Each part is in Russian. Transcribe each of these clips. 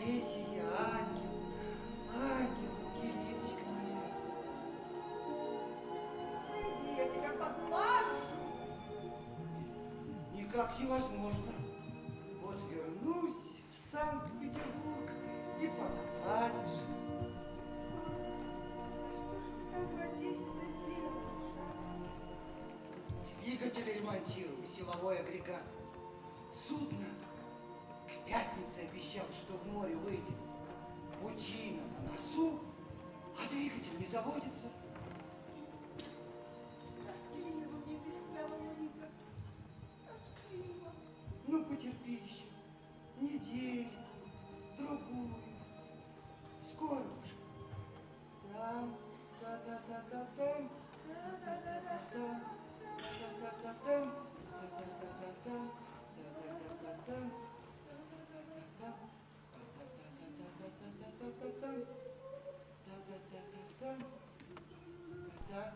Одиссея, ангел, ангел, Кириллочка моя. Иди, я тебя поглажу. Никак невозможно. Вот вернусь в Санкт-Петербург и погладишь. Что ж ты там в Одессе-то делаешь? Двигатели ремонтирую, силовой агрегат. Судно к пятнице обещал, что в море выйдет. Пучина на носу, а двигатель не заводится. Тоскливо мне без тебя, Володенька. Тоскливо. Ну, потерпи еще. Недельку, другую. Скоро уже. Там, та-та-та-та-там, та-та-та-та-там, та-та-та-та-там, та-та-та-та-там, та-та-та-та-там, та-та-та-та-та-там, та-та-та-та-там, та-та-та-та-там.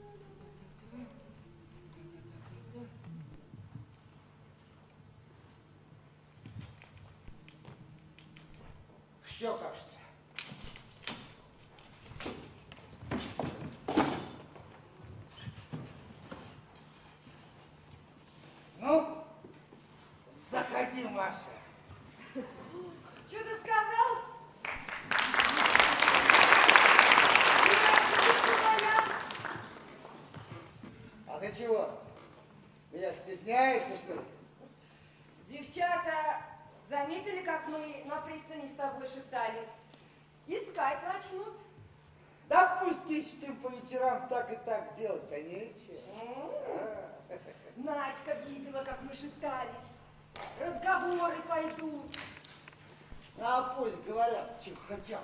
Все, кажется. Ну, заходи, Маша. Что ты сказал? А ты чего? Меня стесняешься, что ли? Девчата заметили, как мы на пристани с тобой шептались? Искать начнут. Да пустись ты по вечерам так и так делать-то нечего. Надька видела, как мы шептались. Разговоры пойдут. А пусть говорят, чего хотят.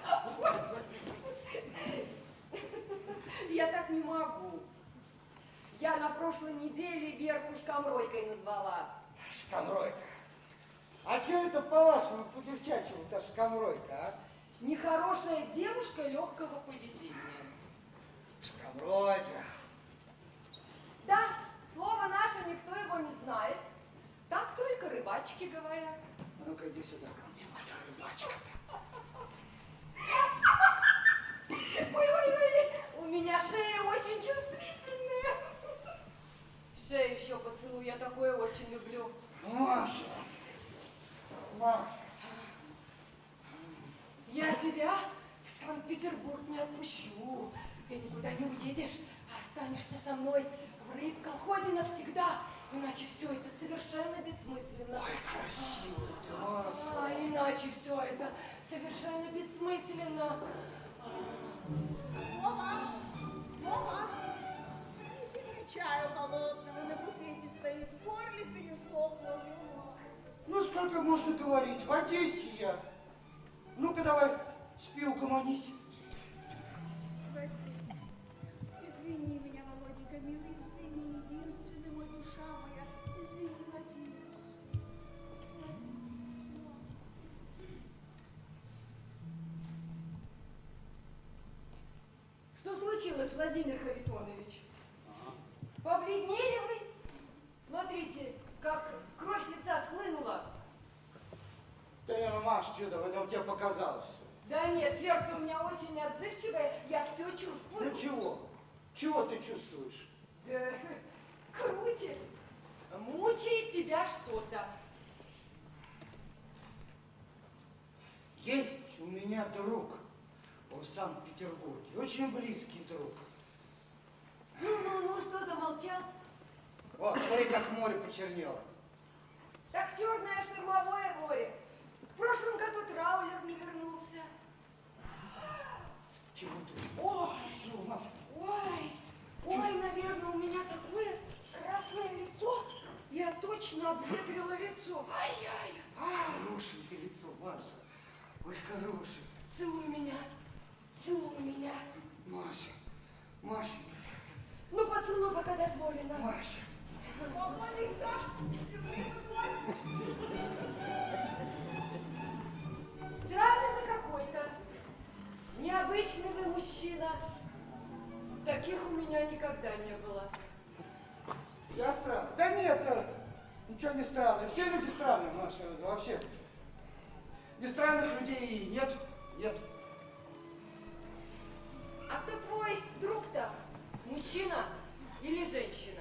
Я так не могу. Я на прошлой неделе Верку шкамройкой назвала. Шкамройка. А что это по-вашему, по-девчачьему-то шкамройка, а? Нехорошая девушка легкого поведения. Шкамройка. Да, слово наше никто его не знает. Так только рыбачки говорят. А ну-ка иди сюда ко мне, моя рыбачка-то. Ой-ой-ой, у меня шея очень чувствительная. В шею еще поцелуй, я такое очень люблю. Маша, Маша. Я тебя в Санкт-Петербург не отпущу. Ты никуда не уедешь, а останешься со мной в рыбколхозе навсегда. Иначе все это совершенно бессмысленно. Ой, красиво ты, Маша. Иначе все это совершенно бессмысленно. Вова, Вова, принеси мне чаю холодного, на буфете стоит, в горле пересохло, Вова. Ну, сколько можно говорить? В Одессе я. Ну-ка, давай, спи, угомонись. В Одессе. Извини меня, Володенька, милый, извини, единственный мой душа моя, извини, в Одессе. Что случилось, Владимир Харитонович? Побледнели вы? Смотрите, как кровь с лица схлынула. Да не, ну, Маш, что-то, это тебе показалось. Да нет, сердце у меня очень отзывчивое, я все чувствую. Ну чего? Чего ты чувствуешь? Да, крутит. Мучает тебя что-то. Есть у меня друг в Санкт-Петербурге, очень близкий друг. Ну, что замолчал? Вот, смотри, как море почернело. Так черное штормовое море. В прошлом году траулер не вернулся. Чего ты? Ой, Чего, Маша? ой, наверное, у меня такое красное лицо. Я точно обветрила лицо. Ай-яй. Хорошее ты лицо, Маша. Ой, хорошее. Целуй меня, целуй меня. Маша, Маша. Ну, поцелуй, пока дозволено. Маша. Володенька, Странный вы какой-то. Необычный вы мужчина. Таких у меня никогда не было. Я странный? Да нет, ничего не странно. Все люди странные, Маша, вообще. Не странных людей нет. Нет. А кто твой друг-то? Мужчина или женщина?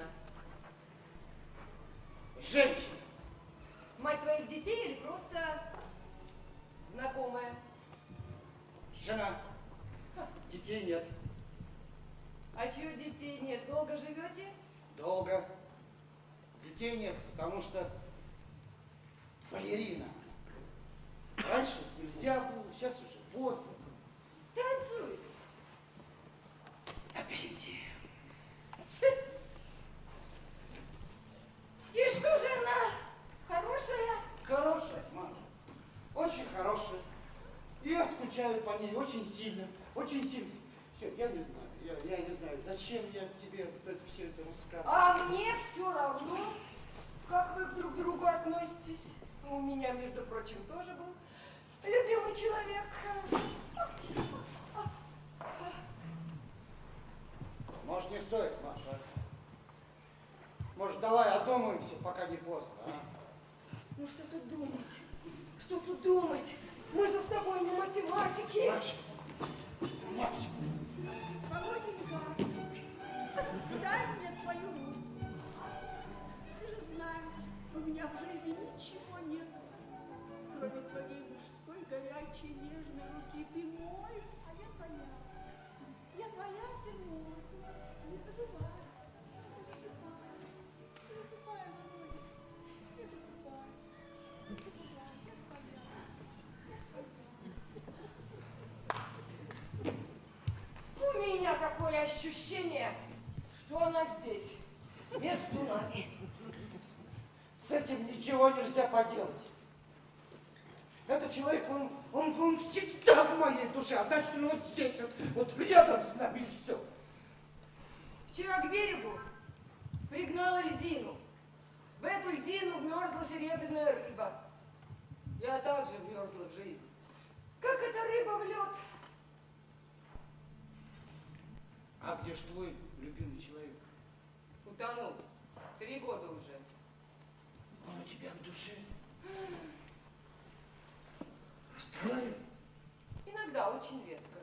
Женщина. Мать твоих детей или просто знакомая? Жена. Детей нет. А чьих детей нет? Долго живете? Долго. Детей нет, потому что балерина. Раньше нельзя было, сейчас уже поздно. Танцует. На пенсии. И что же она? Хорошая? Хорошая, мама. Очень хорошая. И я скучаю по ней очень сильно. Очень сильно. Все, я не знаю. Я не знаю, зачем я тебе все это рассказываю. А мне все равно, как вы друг к другу относитесь. У меня, между прочим, тоже был любимый человек. Может, не стоит, Маша? Может, давай одумаемся, пока не поздно, а? Ну что тут думать? Что тут думать? Мы же с тобой не математики. Маша. Маша. Володенька, дай мне твою руку. Ты же знаешь, у меня в жизни ничего нет, кроме твоей мужской горячей нежной руки. Ты мой, а я твоя. Я твоя, ты мой. Не забывай. Я засыпаю. Я засыпаю, Володя. Я засыпаю. Не забывай, я твоя. Я твоя. У меня такое ощущение, что она здесь, между нами. С этим ничего нельзя поделать. Этот человек, он всегда в моей душе, а значит, он вот здесь, вот рядом с нами, и все. Вчера к берегу пригнала льдину. В эту льдину вмерзла серебряная рыба. Я также вмерзла в жизнь. Как эта рыба в лед? А где ж твой любимый человек? Утонул. 3 года уже. Он у тебя в душе? Разговаривай. Иногда, очень редко.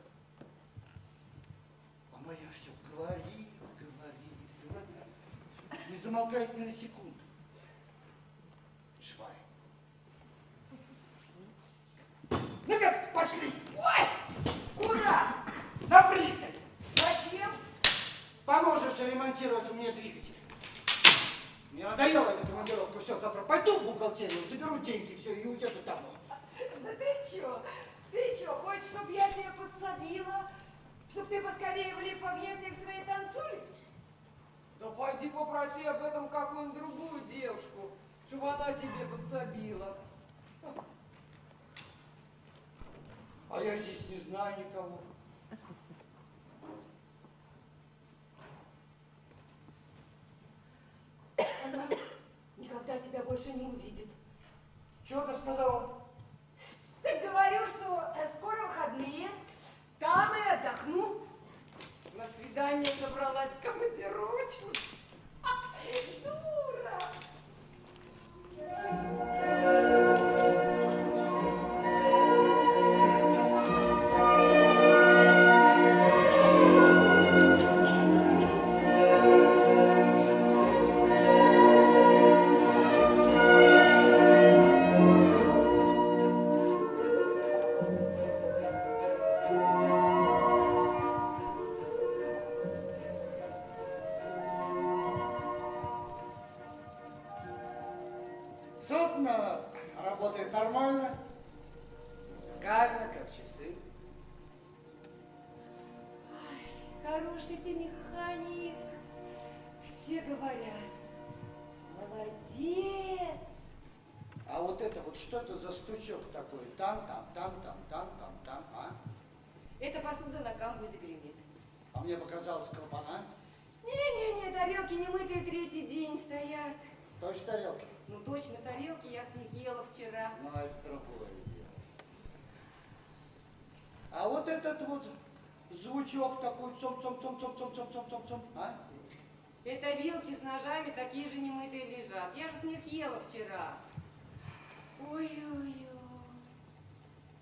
А моя все говорит, говорит, говорит. Не замолкает ни на секунду. Живая. Ну-ка, пошли. Ой! Куда? На пристань. Зачем? Поможешь ремонтировать мне двигатель. Мне надоела эта командировка. Все, завтра пойду в бухгалтерию, заберу деньги, все, и уеду домой. Да ты чё? Ты чё, хочешь, чтобы я тебя подсобила? Чтоб ты поскорее влип в объятиях своей танцули? Да пойди попроси об этом какую-нибудь другую девушку, чтобы она тебе подсобила. А я здесь не знаю никого. Она никогда тебя больше не увидит. Чего ты сказала? Так говорю, что скоро выходные, там и отдохну. На свидание собралась в командировочку. Дура! Судно работает нормально, музыкально, как часы. Ой, хороший ты механик. Все говорят. Молодец. А вот это вот что это за стучок такой? Там, а? Эта посуда на камбузе гремит. А мне показалось клапана. Не-не-не, тарелки немытые 3-й день стоят. Точно тарелки? Ну точно, тарелки я с них ела вчера. Ну, это другое дело. А вот этот вот звучок такой, цом-цом-цом-цом-цом-цом-цом-цом, а? Это вилки с ножами такие же немытые лежат. Я же с них ела вчера. Ой-ой-ой.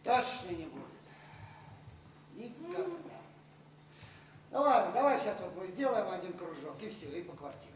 Точно не будет. Никогда. Ну ладно, давай сейчас вот мы сделаем один кружок, и все, и по квартирам.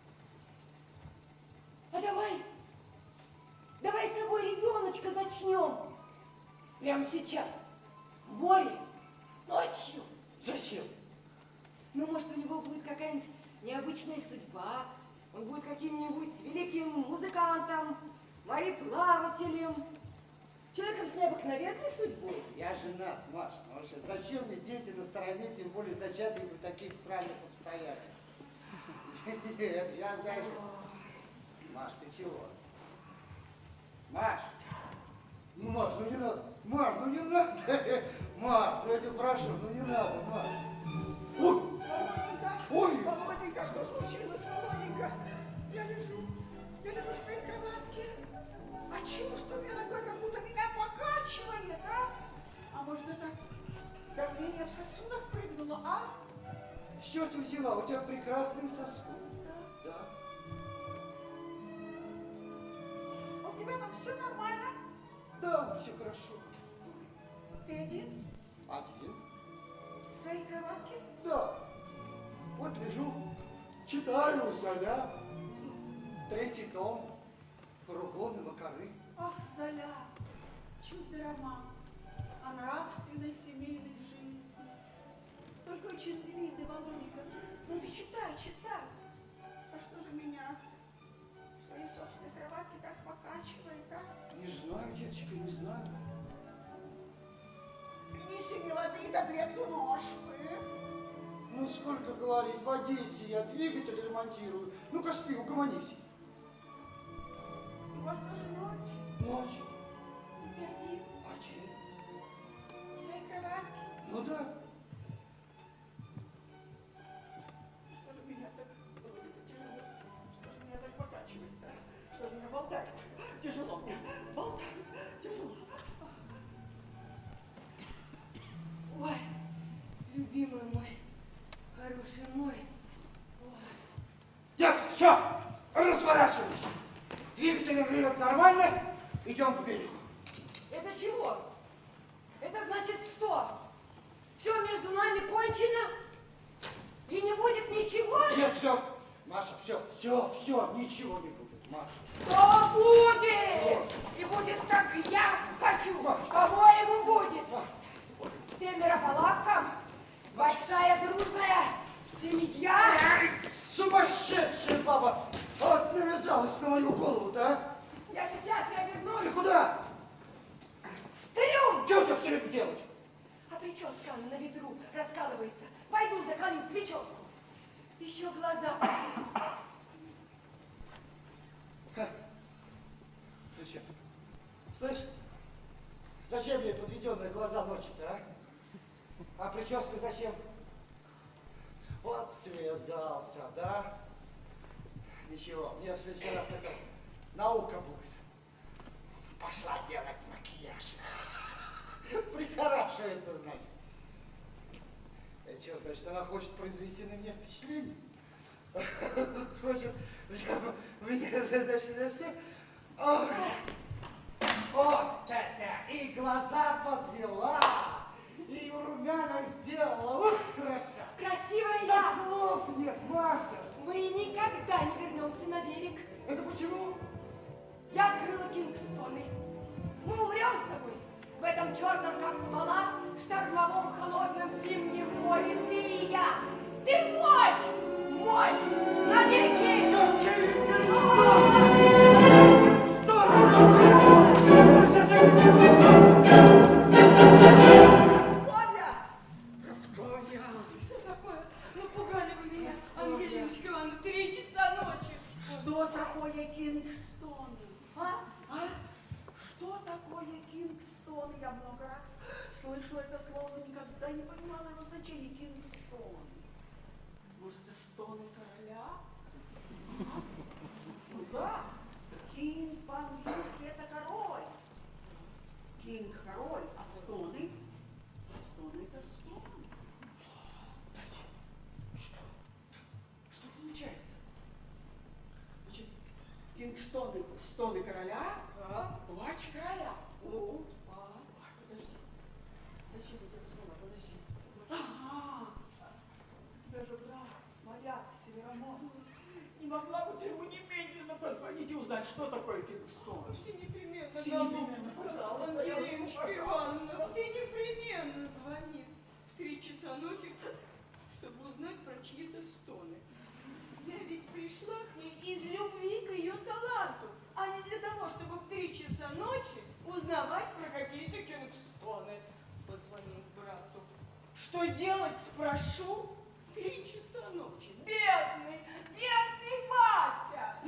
А давай с тобой ребеночка зачнем. Прямо сейчас. В море. Ночью. Зачем? Ну, может, у него будет какая-нибудь необычная судьба. Он будет каким-нибудь великим музыкантом, мореплавателем, человеком с необыкновенной судьбой. Я женат, Маша. Маша, зачем мне дети на стороне, тем более зачатые при таких странных обстоятельствах? Нет, я знаю, что... Маш, ты чего? Маш! Ну, Маш, ну не надо. Маш, ну не надо. Маш, ну я тебя прошу, ну не надо, Маш. Ой! Володенька! Ой! Володенька, что случилось, Володенька? Я лежу в своей кроватке, а чувство у меня такое, как будто меня покачивает, а? А может, это давление в сосудах прыгнуло, а? Что ты взяла? У тебя прекрасный сосуд. Да. А у тебя там все нормально? Да, все хорошо. Ты один? Один? В своей кроватке? Да. Вот лежу, читаю Золя, 3-й том, Ругон и Макары. Ах, Золя, чудный роман о нравственной семейной жизни. Только очень длинный, Володенька. Ну ты читай, читай. А что же меня в своей собственной кроватке так покачивает, а? Не знаю, деточка, не знаю. Принеси мне воды и таблетку ножпы. Ну, сколько говорить, в Одессе я двигатель ремонтирую. Ну-ка, спи, угомонись. У вас тоже ночь? Ночь. И ты один Один. в своей кроватке? Ну да. Что же меня так, Володенька, тяжело? Что же меня так покачивает, а? Что же меня болтает? Тяжело мне. Болтает. Тяжело. Ой, любимый мой, хороший мой. Ой. Нет, все, разворачивайся. Двигатель режет нормально, идем к берегу. Это чего? Это значит что? Все между нами кончено? И не будет ничего? Нет, все, Маша, все, ничего не будет, Маша. Что будет? И будет, как я хочу. По-моему, будет. Семеро по лавкам, большая дружная семья. Сумасшедшая баба! Вот навязалась на мою голову-то, а? Я вернусь. Ты куда? В трюм. Что тебе в трюм делать? А прическа на ветру раскалывается. Пойду закалю прическу. Еще глаза подведу. Зачем? Слышь, зачем ей подведенные глаза ночью-то, а? А прическа зачем? Вот связался, да? Ничего, мне в следующий раз это наука будет. Пошла делать макияж. Прихорашивается, значит. Это что, значит, она хочет произвести на меня впечатление? Хочет, мне, значит, все... Вот это! И глаза подвела, и румяна сделала. Ух, хорошо! Красивая Да я. слов нет, Маша! Мы никогда не вернемся на берег. Это почему? Я открыла Кингстоны. Мы умрем с тобой в этом черном, как смола, штормовом холодном зимнем море. Ты и я. Ты мой, навеки. Прасковья! Что такое? Напугали вы меня, Ангелиночка Ивановна, 3 часа ночи. Что такое Кингстон? А? Что такое Кингстон? Я много раз слышала это слово, но никогда не понимала его значения. Кингстон. Может, это стоны короля? А? Ну да. Кинг по-английски это король. Кинг король, а стоны? А стоны это стоны. Что получается? Значит, Кингстоны, стоны короля, плач короля. Вот, подожди. Подожди, я тебе позвала, подожди. Ага. У тебя же брат, моряк, североморец. Не могла бы ты ему немедленно позвонить и узнать, что такое Кингстон? Все непременно, Все голубка, непременно, Еленушка пожалуйста. Ивановна, все непременно звонит в 3 часа ночи, чтобы узнать про чьи-то стоны. Я ведь пришла к ней из любви к ее таланту, а не для того, чтобы в 3 часа ночи узнавать про какие-то кингстоны. Позвонил брату. Что делать, спрошу? 3 часа ночи. Бедный, бедный Вася!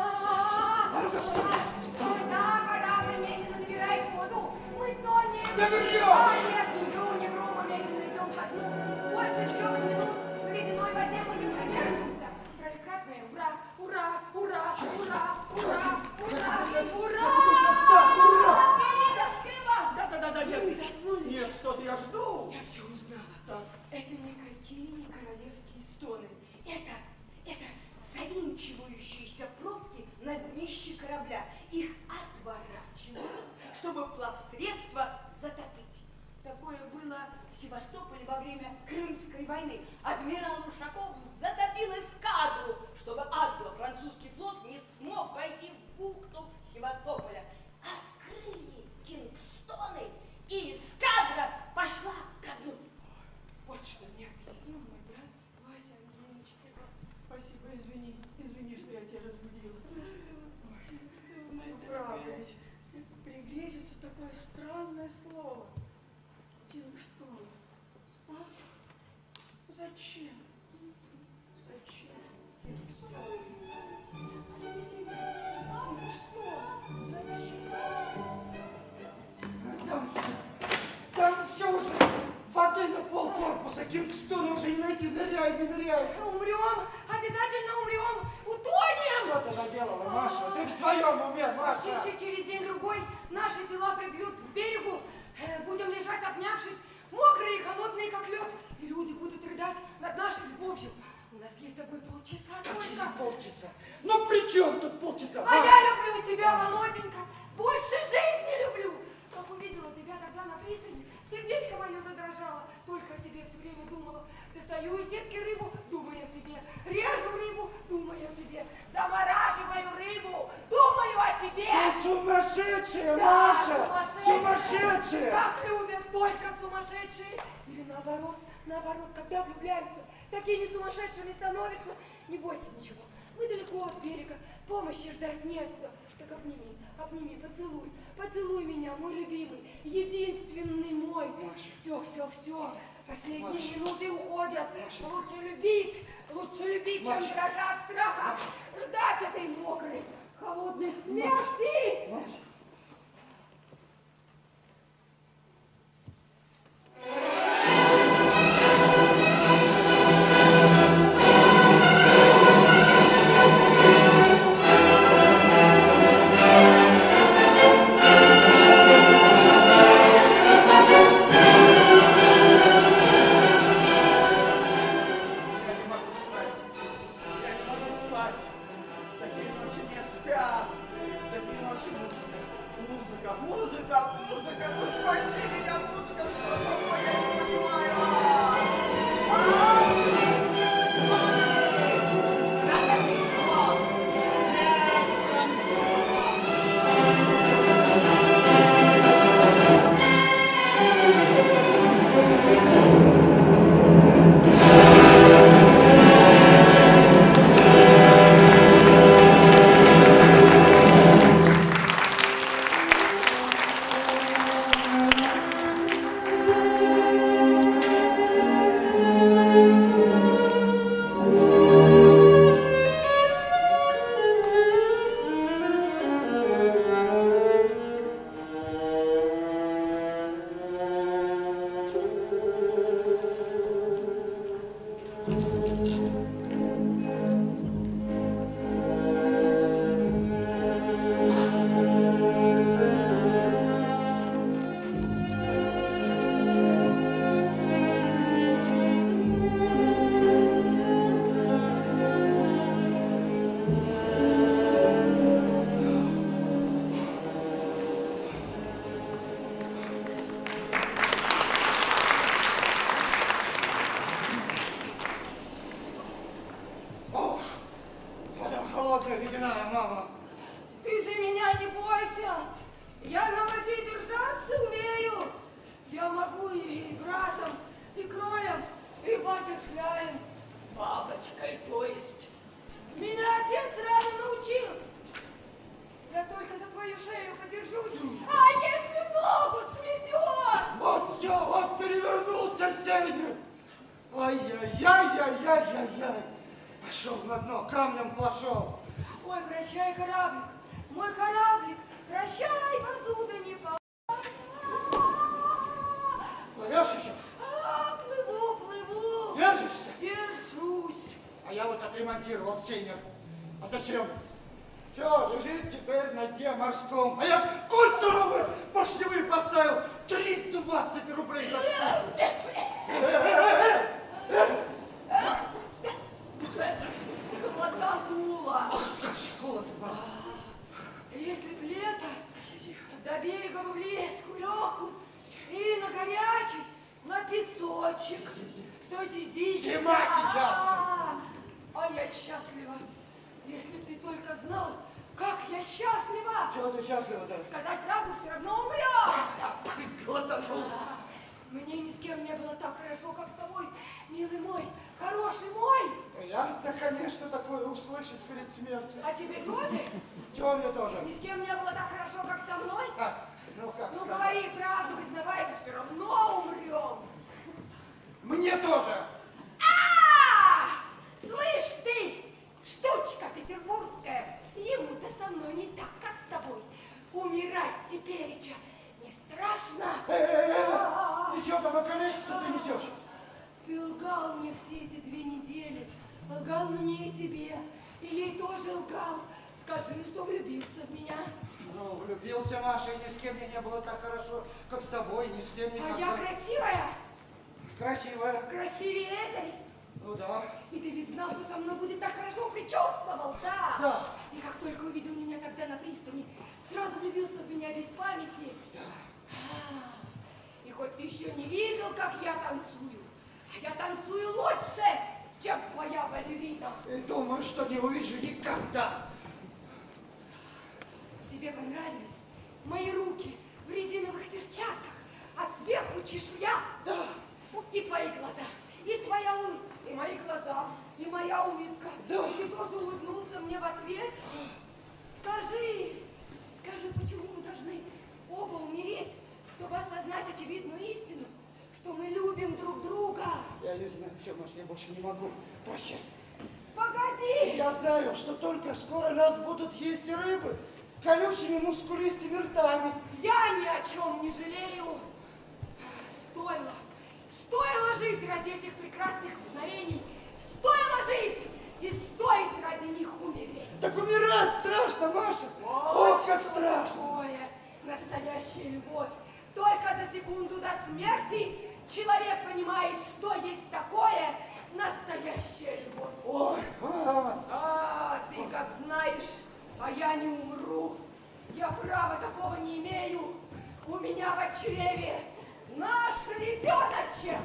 Да, корабль медленно набирает воду. Мы тонем. Да врешь! Нет, не вру, не вру, мы медленно идем ко дну. Больше 3 минут в ледяной воде мы не продержимся. Прекрасное ура, ура, ура, ура, ура, ура, ура! Милочка Ивановна! Да-да-да, Вы заснули? нет, что-то я жду. Я все узнала. Так. Это никакие не королевские стоны. Это завинчивающиеся пробки на днище корабля. Их отворачивают, чтобы плавсредство затопить. Такое было в Севастополе во время Крымской войны. Адмирал Ушаков затопил эскадру, чтобы англо-французский флот не смог войти в бухту Севастополя. Открыли Кингстоны, и эскадра пошла ко дну. Вот что мне объяснил мой брат Вася Ангелиночка. Спасибо, извини, что я тебя разбудила. Ну, правда ведь, пригрезится такое странное слово. Кингстон. А? Зачем? Зачем Кингстон? Кингстон, зачем? Там все уже, воды на пол корпуса, Кингстона уже не найти, ныряй, не ныряй. Умрем, обязательно умрем, утонем! Что ты наделала, Маша? Ты в своем уме, Маша? Через день-другой наши тела прибьют к берегу, будем лежать обнявшись, мокрые и холодные, как лед, и люди будут рыдать над нашей любовью. У нас есть с тобой полчаса Какие только. полчаса? Ну при чем тут полчаса? А я люблю тебя, Володенька, больше жизни люблю. Как увидела тебя тогда на пристани, сердечко мое задрожало, только о тебе все время думала. Достаю из сетки рыбу, думаю о тебе, режу рыбу, думаю о тебе, замораживаю рыбу, думаю о тебе. Ты сумасшедшая, Да, Маша! Сумасшедшая! Как любят только сумасшедшие. Или наоборот, когда влюбляются, такими сумасшедшими становятся. Не бойся ничего, мы далеко от берега, помощи ждать некуда. Так обними, поцелуй меня, мой любимый, единственный мой. Все. Последние минуты уходят. Лучше любить, чем дрожать от страха. Ждать этой мокрой, холодной смерти. Я не могу спать. Такие ночи не спят. Такие ночи Шейгер! Ай-яй-яй-яй-яй-яй-яй! Пошел на дно, камнем пошел. Ой, прощай, кораблик, мой кораблик, прощай, посуда не по... Плывешь еще? Плыву, плыву. Держишься? Держусь. А я вот отремонтировал сейнер. А зачем? Все, лежит теперь на дне морском. А я контуровый поршневые поставил. 3,20 рублей за штуку. Глотанула. Как же холодно, мама. Если б лето, Сиди. до берега бы в леску легку и на горячий, на песочек. Стойте здесь. Зима сейчас. А я счастлива. Если б ты только знал, как я счастлива. Чего ты счастлива-то? Сказать правду все равно умрем. Глотанул. Мне ни с кем не было так хорошо, как с тобой, милый мой, хороший мой. Я-то, конечно, такое услышать перед смертью. А тебе тоже? Чего мне тоже? Ни с кем не было так хорошо, как со мной? Ну как Ну сказать? говори правду, признавайся, все равно умрем. Мне тоже. Слышь ты, штучка петербургская, ему-то со мной не так, как с тобой. Умирать тепереча не страшно. Ты что там околесицу ты несешь? Ты лгал мне все эти 2 недели, лгал мне и себе, и ей тоже лгал. Скажи, что влюбился в меня. Ну, влюбился, Маша, и ни с кем мне не было так хорошо, как с тобой, ни с кем никогда. А я красивая? Красивая. Красивее этой? Ну да. И ты ведь знал, что со мной будет так хорошо, предчувствовал, да? Да. И как только увидел меня тогда на пристани, сразу влюбился в меня без памяти. Да. И хоть ты еще не видел, как я танцую, а я танцую лучше, чем твоя балерина. И думаю, что не увижу никогда. Тебе понравились мои руки в резиновых перчатках, а сверху чешуя? Да. И твои глаза, и твоя улыбка, и мои глаза, и моя улыбка. Да. И ты тоже улыбнулся мне в ответ. Скажи, почему мы должны оба умереть, чтобы осознать очевидную истину, что мы любим друг друга? Я не знаю, все, Маша, я больше не могу. Прощай. Погоди! Я знаю, что только скоро нас будут есть рыбы колючими мускулистыми ртами. Я ни о чем не жалею. Стоило жить ради этих прекрасных мгновений. Стоило жить, и стоит ради них умереть. Так умирать страшно, Маша. Ох, как страшно. Такое настоящая любовь. Только за секунду до смерти человек понимает, что есть такое настоящая любовь. Ой, Ты как знаешь, а я не умру. Я права такого не имею. У меня в чреве наш ребеночек.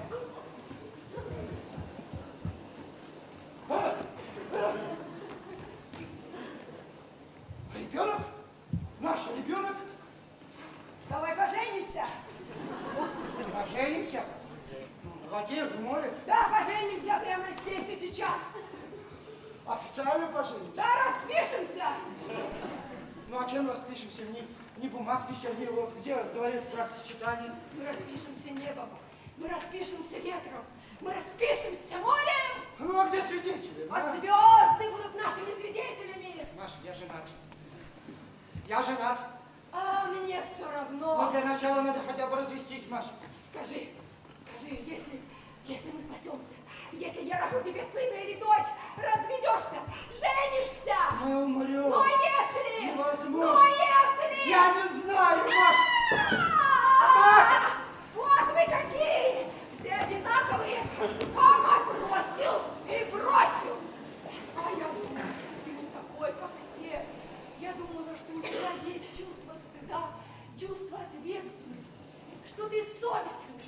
Ребенок? Наш ребенок? Давай поженимся. Поженимся? В воде, в море? Да, поженимся прямо здесь и сейчас. Официально поженимся? Да, распишемся. Ну а чем распишемся? Ни бумаг, ни чернил. Вот где дворец бракосочетания? Мы распишемся небом, мы распишемся ветром, мы распишемся морем. Ну а где свидетели? А звезды будут нашими свидетелями. Маша, я женат. Я женат. А мне все Но равно. для начала надо хотя бы развестись, Маша. Скажи, если мы спасемся, если я рожу тебе сына или дочь, разведешься, женишься. Мы умрем. Но если... Невозможно. Но если... Я не знаю, Маша. Маша! Вот вы какие! Все одинаковые! Мама бросил и бросил! А я думала, что ты не такой, как все. Я думала, что у тебя есть чувство стыда, чувство ответственности, что ты совестный.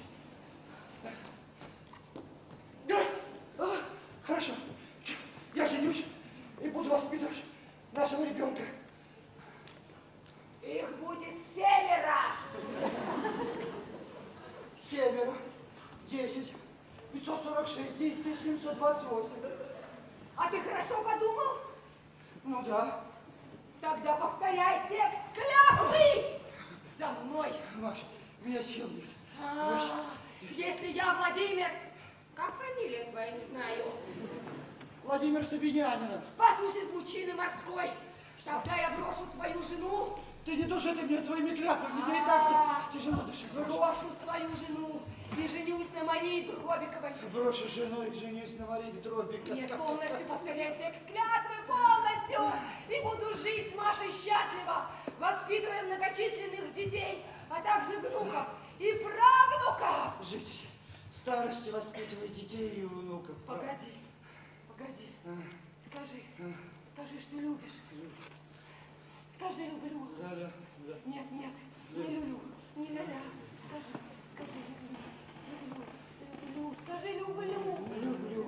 Да. Хорошо. Я женюсь и буду воспитывать нашего ребенка. Их будет 7. 7, 10, 546, 10 728. А ты хорошо подумал? Ну да. Тогда повторяй текст клятвы за мной. Маша, у меня сил нет. А, если я Владимир, как фамилия твоя, не знаю, Владимир Сабинянинов. спасусь из мучины морской, тогда я брошу свою жену. Ты не души ты меня своими клятвами, мне и так тяжело дышать. Брошу свою жену и женюсь на Марии Дробиковой. Брошу жену и женюсь на Марии Дробиковой. Нет, полностью повторяй текст клятвы, полностью. И буду жить с Машей счастливо, воспитывая многочисленных детей, а также внуков и правнуков. Жить в старости, воспитывая детей и внуков. Погоди, погоди. Скажи, что любишь. Скажи, люблю. Да. Нет, не люблю, не ля-ля. Скажи, люблю. Скажи, люблю.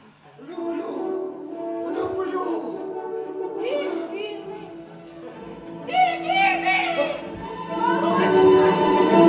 Люблю. Дельфины. Володя!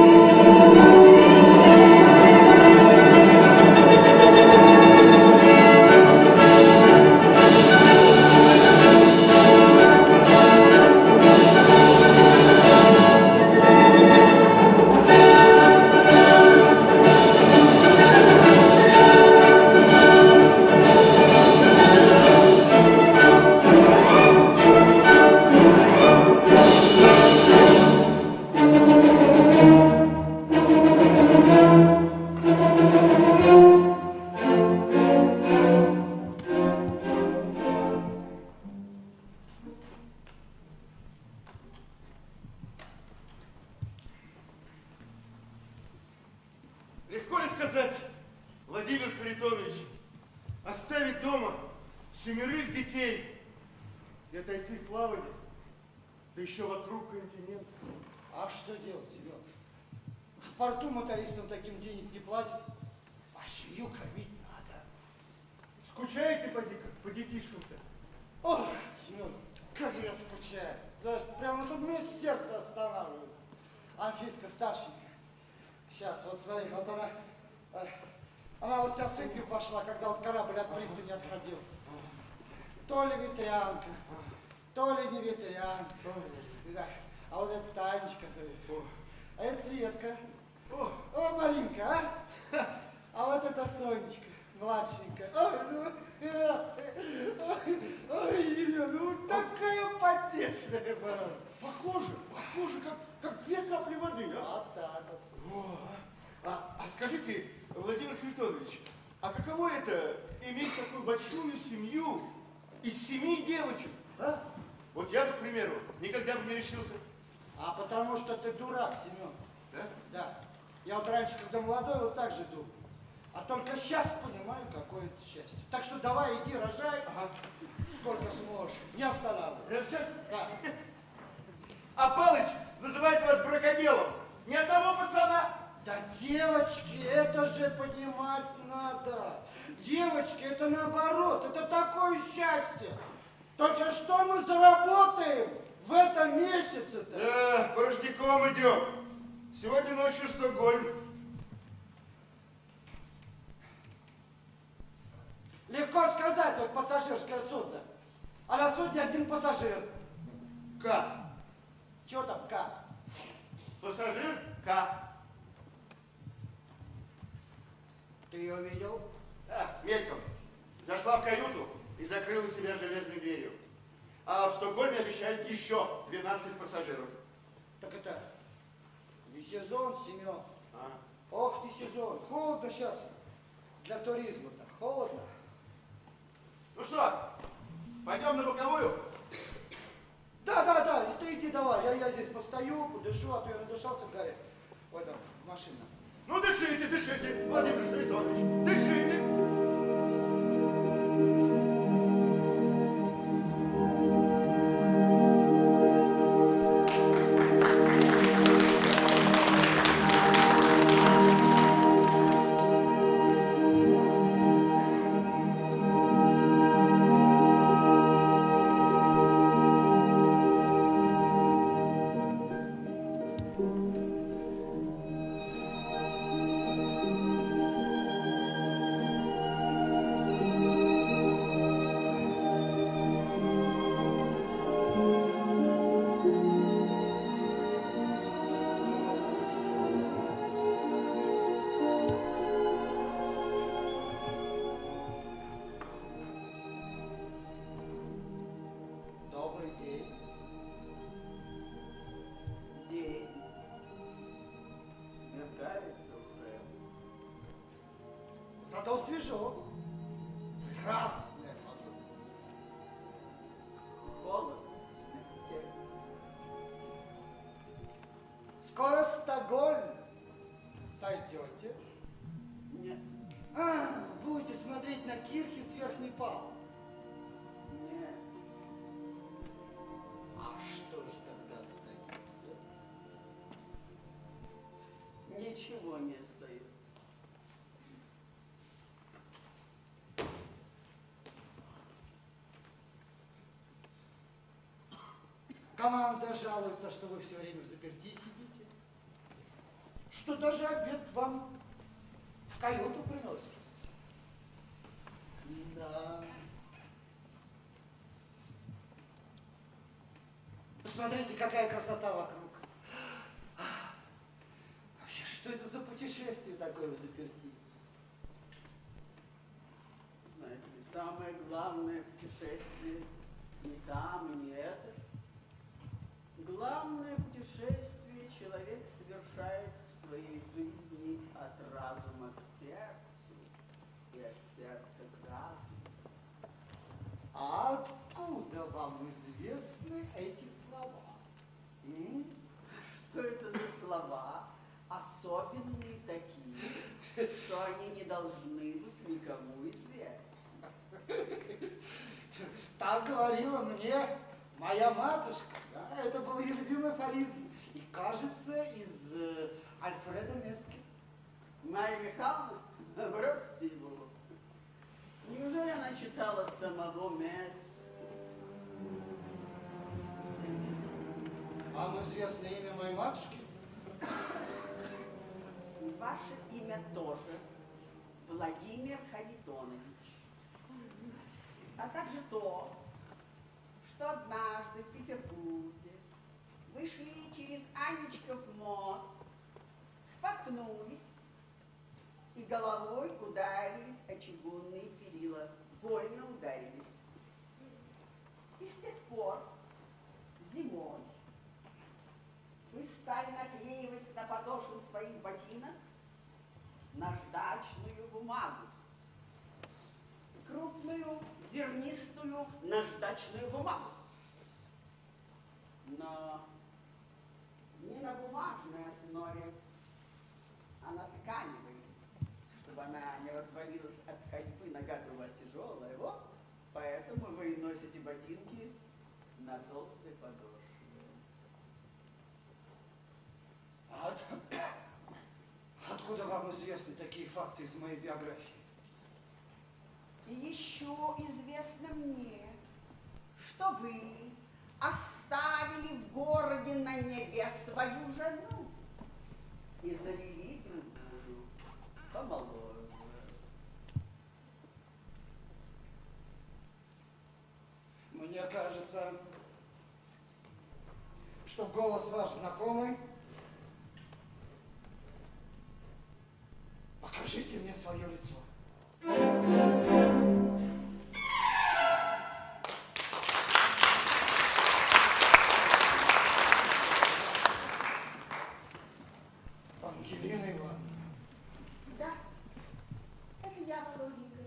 Легко ли сказать, Владимир Харитонович, оставить дома 7 детей и отойти в плавание, да еще вокруг континента? А что делать, Семен? В порту мотористам таким денег не платят, а семью кормить надо. Скучаете, поди-ка, по детишкам-то? Ох, Семен, как же я скучаю. Даже прямо тут у меня сердце останавливается. Анфиска старшенькая. Сейчас, вот смотри, вот она вот вся сыпью пошла, когда вот корабль от пристани отходил. То ли ветрянка, то ли не ветрянка. Не знаю. А вот это Танечка, а это Светка. О, Маринка, а? А вот это Сонечка, младшенькая. Ой, Семен, ну такая потешная просто. Похоже, как 2 капли воды, а? Вот так вот. А скажите, Владимир Харитонович, а каково это иметь такую большую семью из 7 девочек, а? Вот я, к примеру, никогда бы не решился. А потому что ты дурак, Семен. Да? Да. Я вот раньше, когда молодой, вот так же думал. А только сейчас понимаю, какое это счастье. Так что давай, иди, рожай, сколько сможешь. Не останавливай. Прямо сейчас? Да. А Палыч называет вас бракоделом. Ни одного пацана. Да, девочки, это же понимать надо. Девочки, это наоборот, это такое счастье. Только что мы заработаем в этом месяце-то? Да, порожняком идем. Сегодня ночью Стокгольм. Легко сказать, вот пассажирское судно. А на судне один пассажир. К. Чего там К? Пассажир К. Ты ее видел? Да, мельком. Зашла в каюту и закрыла себя железной дверью. А в Стокгольме обещают еще 12 пассажиров. Так это не сезон, Семен. А? Ох, не сезон. Холодно сейчас. Для туризма-то холодно. Ну что, пойдем на боковую? Да, ты иди давай. Я здесь постою, подышу, а то я надышался в горе. Вот там, машина. Ну дышите, Владимир Харитонович, дышите. свежо. Прекрасная погода. Холодно, смертельно. Скоро Стокгольм. Сойдете? Нет, Будете смотреть на кирхи с верхней палубы. нет. А что же тогда остается? Ничего не остается. Команда жалуется, что вы все время взаперти сидите, что даже обед вам в каюту приносят. Да. Посмотрите, какая красота вокруг. Вообще, что это за путешествие такое в заперти? Знаете ли, самое главное путешествие не там и не это. Главное путешествие человек совершает в своей жизни от разума к сердцу и от сердца к разуму. А откуда вам известны эти слова? Что это за слова? Особенные такие, что они не должны быть никому известны. Так говорила мне моя матушка. Да? Это был ее любимый афоризм. И, кажется, из Альфреда Мески. Марья Михайловна, бросьте его. Неужели она читала самого Мески? Вам известно имя моей матушки? Ваше имя тоже Владимир Харитонович. А также то, что однажды в Петербурге вы шли через Анечков мост, споткнулись и головой ударились о чугунные перила, больно ударились. И с тех пор зимой вы стали наклеивать на подошву своих ботинок наждачную бумагу. Крупную, зернистую наждачную бумагу. Но не на бумажной основе, а на тканевой, чтобы она не развалилась от ходьбы. Нога-то у вас тяжелая, вот. Поэтому вы и носите ботинки на толстой подошве. Откуда вам известны такие факты из моей биографии? И еще известно мне, что вы оставили в городе на Неве свою жену и завели другую, помоложе. Мне кажется, что голос ваш знакомый. Покажите мне свое лицо. Ангелина Ивановна. Да, это я, Володенька.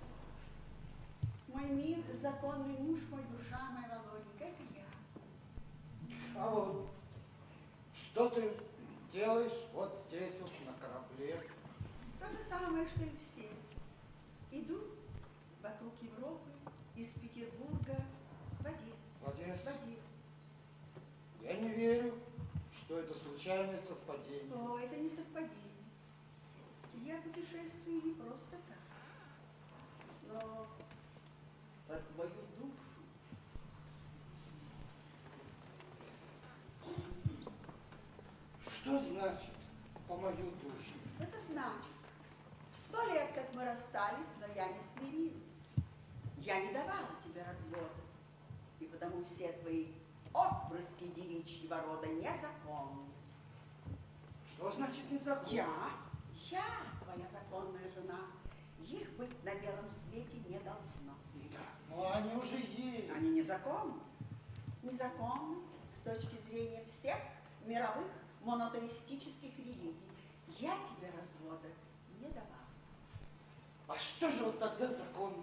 Мой мир, законный муж, мой душа, моя Володенька, это я. А вот что ты делаешь вот здесь вот на корабле? То же самое, что и все. Иду вокруг Европы, из Петербурга в Одессу. В Одессу? В Одессу. Я не верю, что это случайное совпадение. О, это не совпадение. Я путешествую не просто так, но по твою душу. Что значит по мою душу? Это значит, 100 лет, как мы расстались, но я не смирилась. Я не давала тебе развода, и потому все твои отпрыски девичьего рода незаконны. Что значит незаконно? Я твоя законная жена. Их быть на белом свете не должно. Да, но они уже есть. Они незаконны. Незаконны с точки зрения всех мировых монотеистических религий. Я тебе развода не давала. А что же вот тогда закон?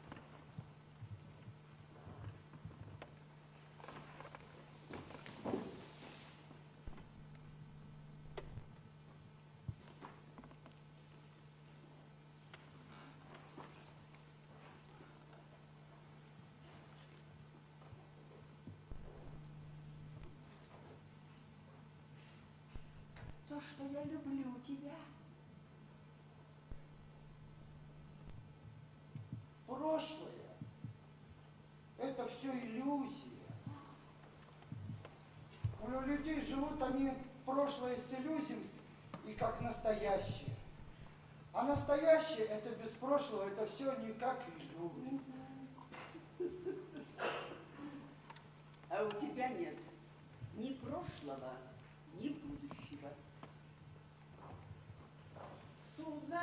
То, что я люблю тебя. Прошлое – это все иллюзия. У людей живут они прошлое с иллюзией и как настоящее. А настоящее – это без прошлого, это все не как иллюзия. А у тебя нет ни прошлого, ни будущего. Судно,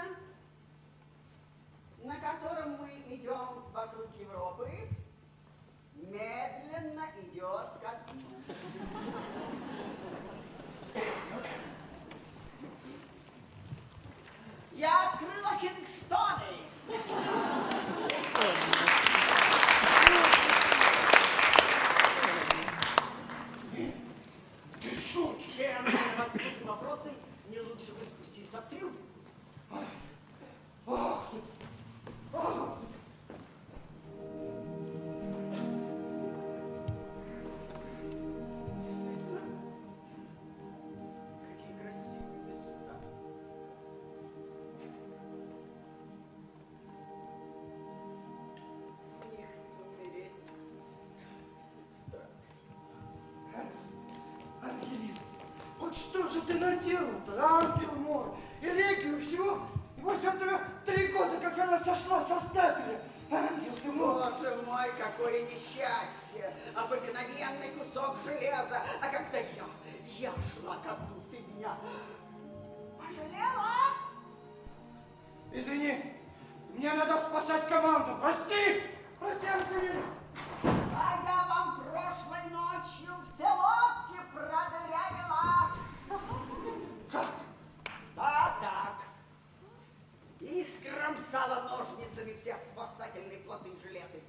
на котором мы идем вокруг Европы, медленно идет ко дну. Я открыла Кингстоны. Ты шутишь? Чем открыты вопросы, не лучше бы спуститься в трюм. Ах, ах. Действительно, какие красивые места. В них умереть страшно. Ангелина, вот что же ты наделал-то, ангел мой? Элегию всего, и вот этого 3 года, как она сошла со стапеля. Ангел ты мой. Боже мой, какое несчастье! Обыкновенный кусок железа. А когда я шла ко дну, ты меня пожалела? Извини, мне надо спасать команду. Прости, прости, Ангелина. А я вам прошлой ночью все лодки продырявила. Как? Да, так. И скромсала ножницами все спасательные плоты и жилеты.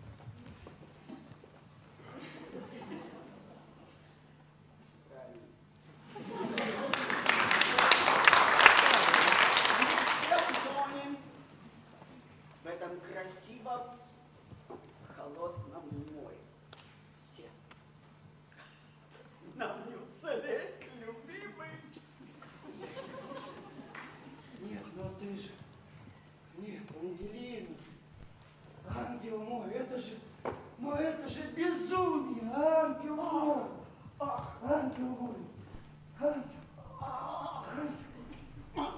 Все утонем в этом красивом холодном море. Все. Нам не уцелеть, любимый. Нет, ну ты же... Нет, Ангелина. Ангел мой, это же... Ну это же безумие, ангел мой. Ах, Ангел мой. Ангел. ах. Ангел.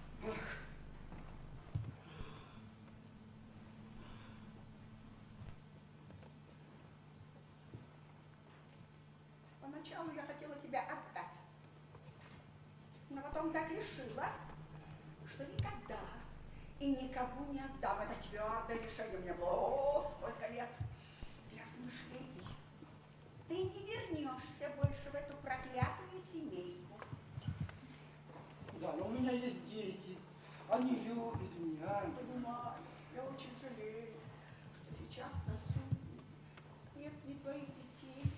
Поначалу я хотела тебя отдать, но потом так решила, что никогда и никому не отдам. Это твердое решение. Мне было, о, сколько лет для размышлений. Ты не вернешься больше в эту проклятую семейку. Да, но у меня есть дети. Они любят меня, ангел. Понимаю, я очень жалею, что сейчас на судне нет ни твоих детей,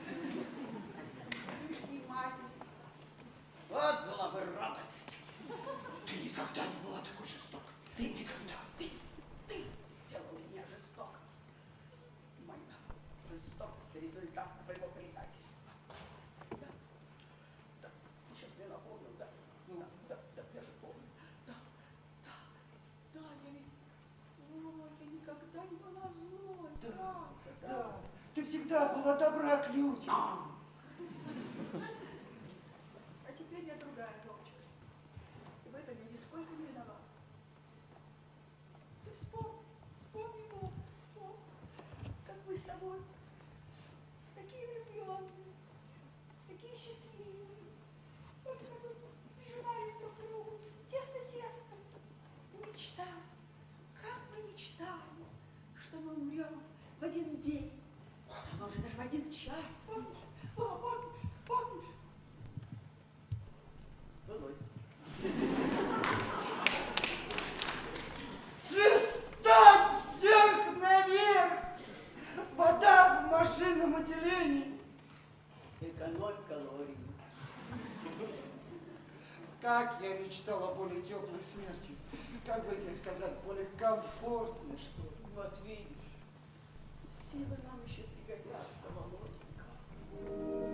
ни лишней матери. Вот была бы радость. Ты никогда не была такой жестокой. Ты никогда. Ты сделал меня жестоким. Моя жестокость — результат твоего предательства. Да, да, ты сейчас мне напомнил, да, я же помню. Да, я ведь, я никогда не была злой, правда, Да, ты всегда была добра к людям. А теперь я другая, Вовчик. И в этом я нисколько не виновата. Ты вспомни, Вов, вспомни, как мы с тобой такие влюбленные, такие счастливые, вот как мы прижимались друг к другу, тесно-тесно. И мечтали, как мы мечтали, что мы умрем в один день, а может даже в один час, помнишь? Как я мечтал о более теплой смерти. Как бы тебе сказать, более комфортной, что ли. Вот видишь, силы нам еще пригодятся, Володенька.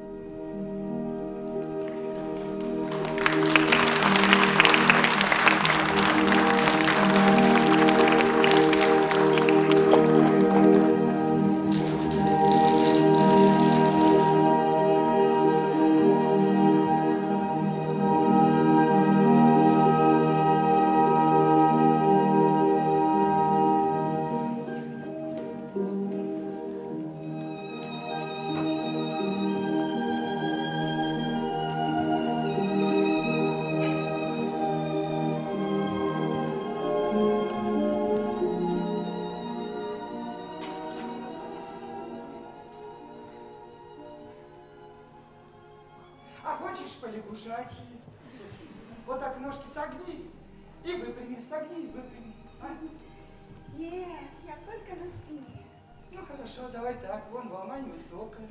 А хочешь полягушачьи? Вот так ножки согни и выпрями, согни и выпрями. А? Нет, я только на спине. Ну хорошо, давай так. Вон волна невысокая.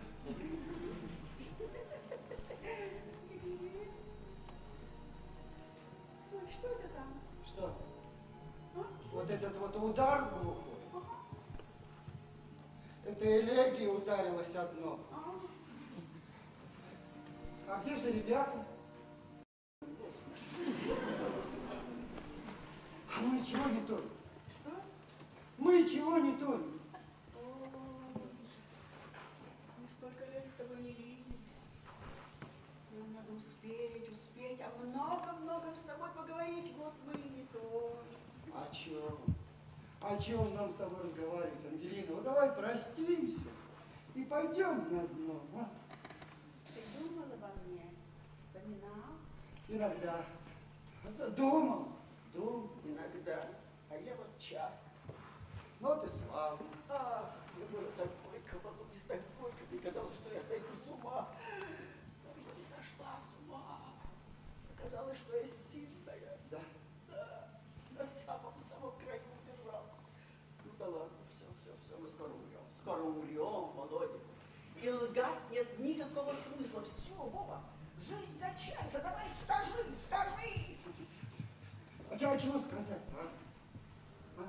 Ой, что это там? Что? А? Вот этот вот удар глухой. Это элегия ударилась одно. А? А где же ребята? А мы чего не тонем? Что? Мы чего не тонем? О, мы столько лет с тобой не виделись. Нам надо успеть о многом-многом с тобой поговорить. Вот мы и не то. О чем? О чем нам с тобой разговаривать, Ангелина? Ну давай простимся и пойдем на дно. А? Ты думал обо мне? Вспоминал? Иногда. Думал. Иногда. А я вот часто. Вот и славно. Ах, я была так горько, Володя, так горько. Мне казалось, что я сойду с ума. Но я не сошла с ума. Оказалось, что я сильная. Да. Да, на самом краю удержалась. Ну да ладно, все, мы скоро умрем. Скоро умрем, Володя. И лгать нет никакого смысла. Все, Вова, жизнь кончается. Давай скажи. А тебя чего сказать, а? А?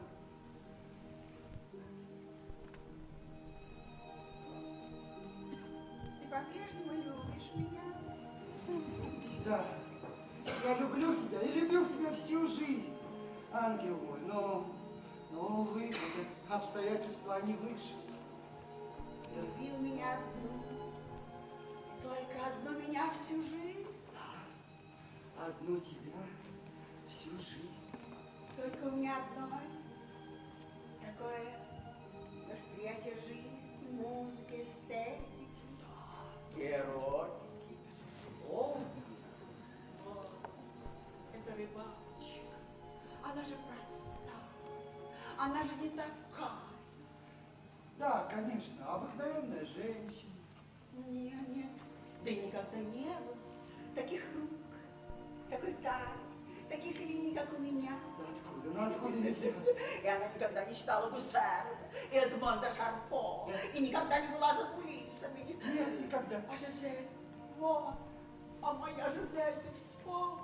Ты по-прежнему любишь меня? Да. Я люблю тебя и любил тебя всю жизнь, ангел мой, но увы, это обстоятельства они выше. Любил меня одну. Только одну меня всю жизнь. Одну тебя всю жизнь. Только у меня одной. Такое восприятие жизни, музыки, эстетики, эротики. Безусловно. Вот. Это рыбачка. Она же проста. Она же не такая. Да, конечно, обыкновенная женщина. Нет. Да и никогда не было таких рук, такой талии, таких линий, как у меня. Да откуда? Ну откуда ей взяться? И она никогда не читала Гусарова, Эдмонда Шарпо, и никогда не была за кулисами. Нет, никогда. А Жизель, Вова, а моя Жизель, ты вспомни.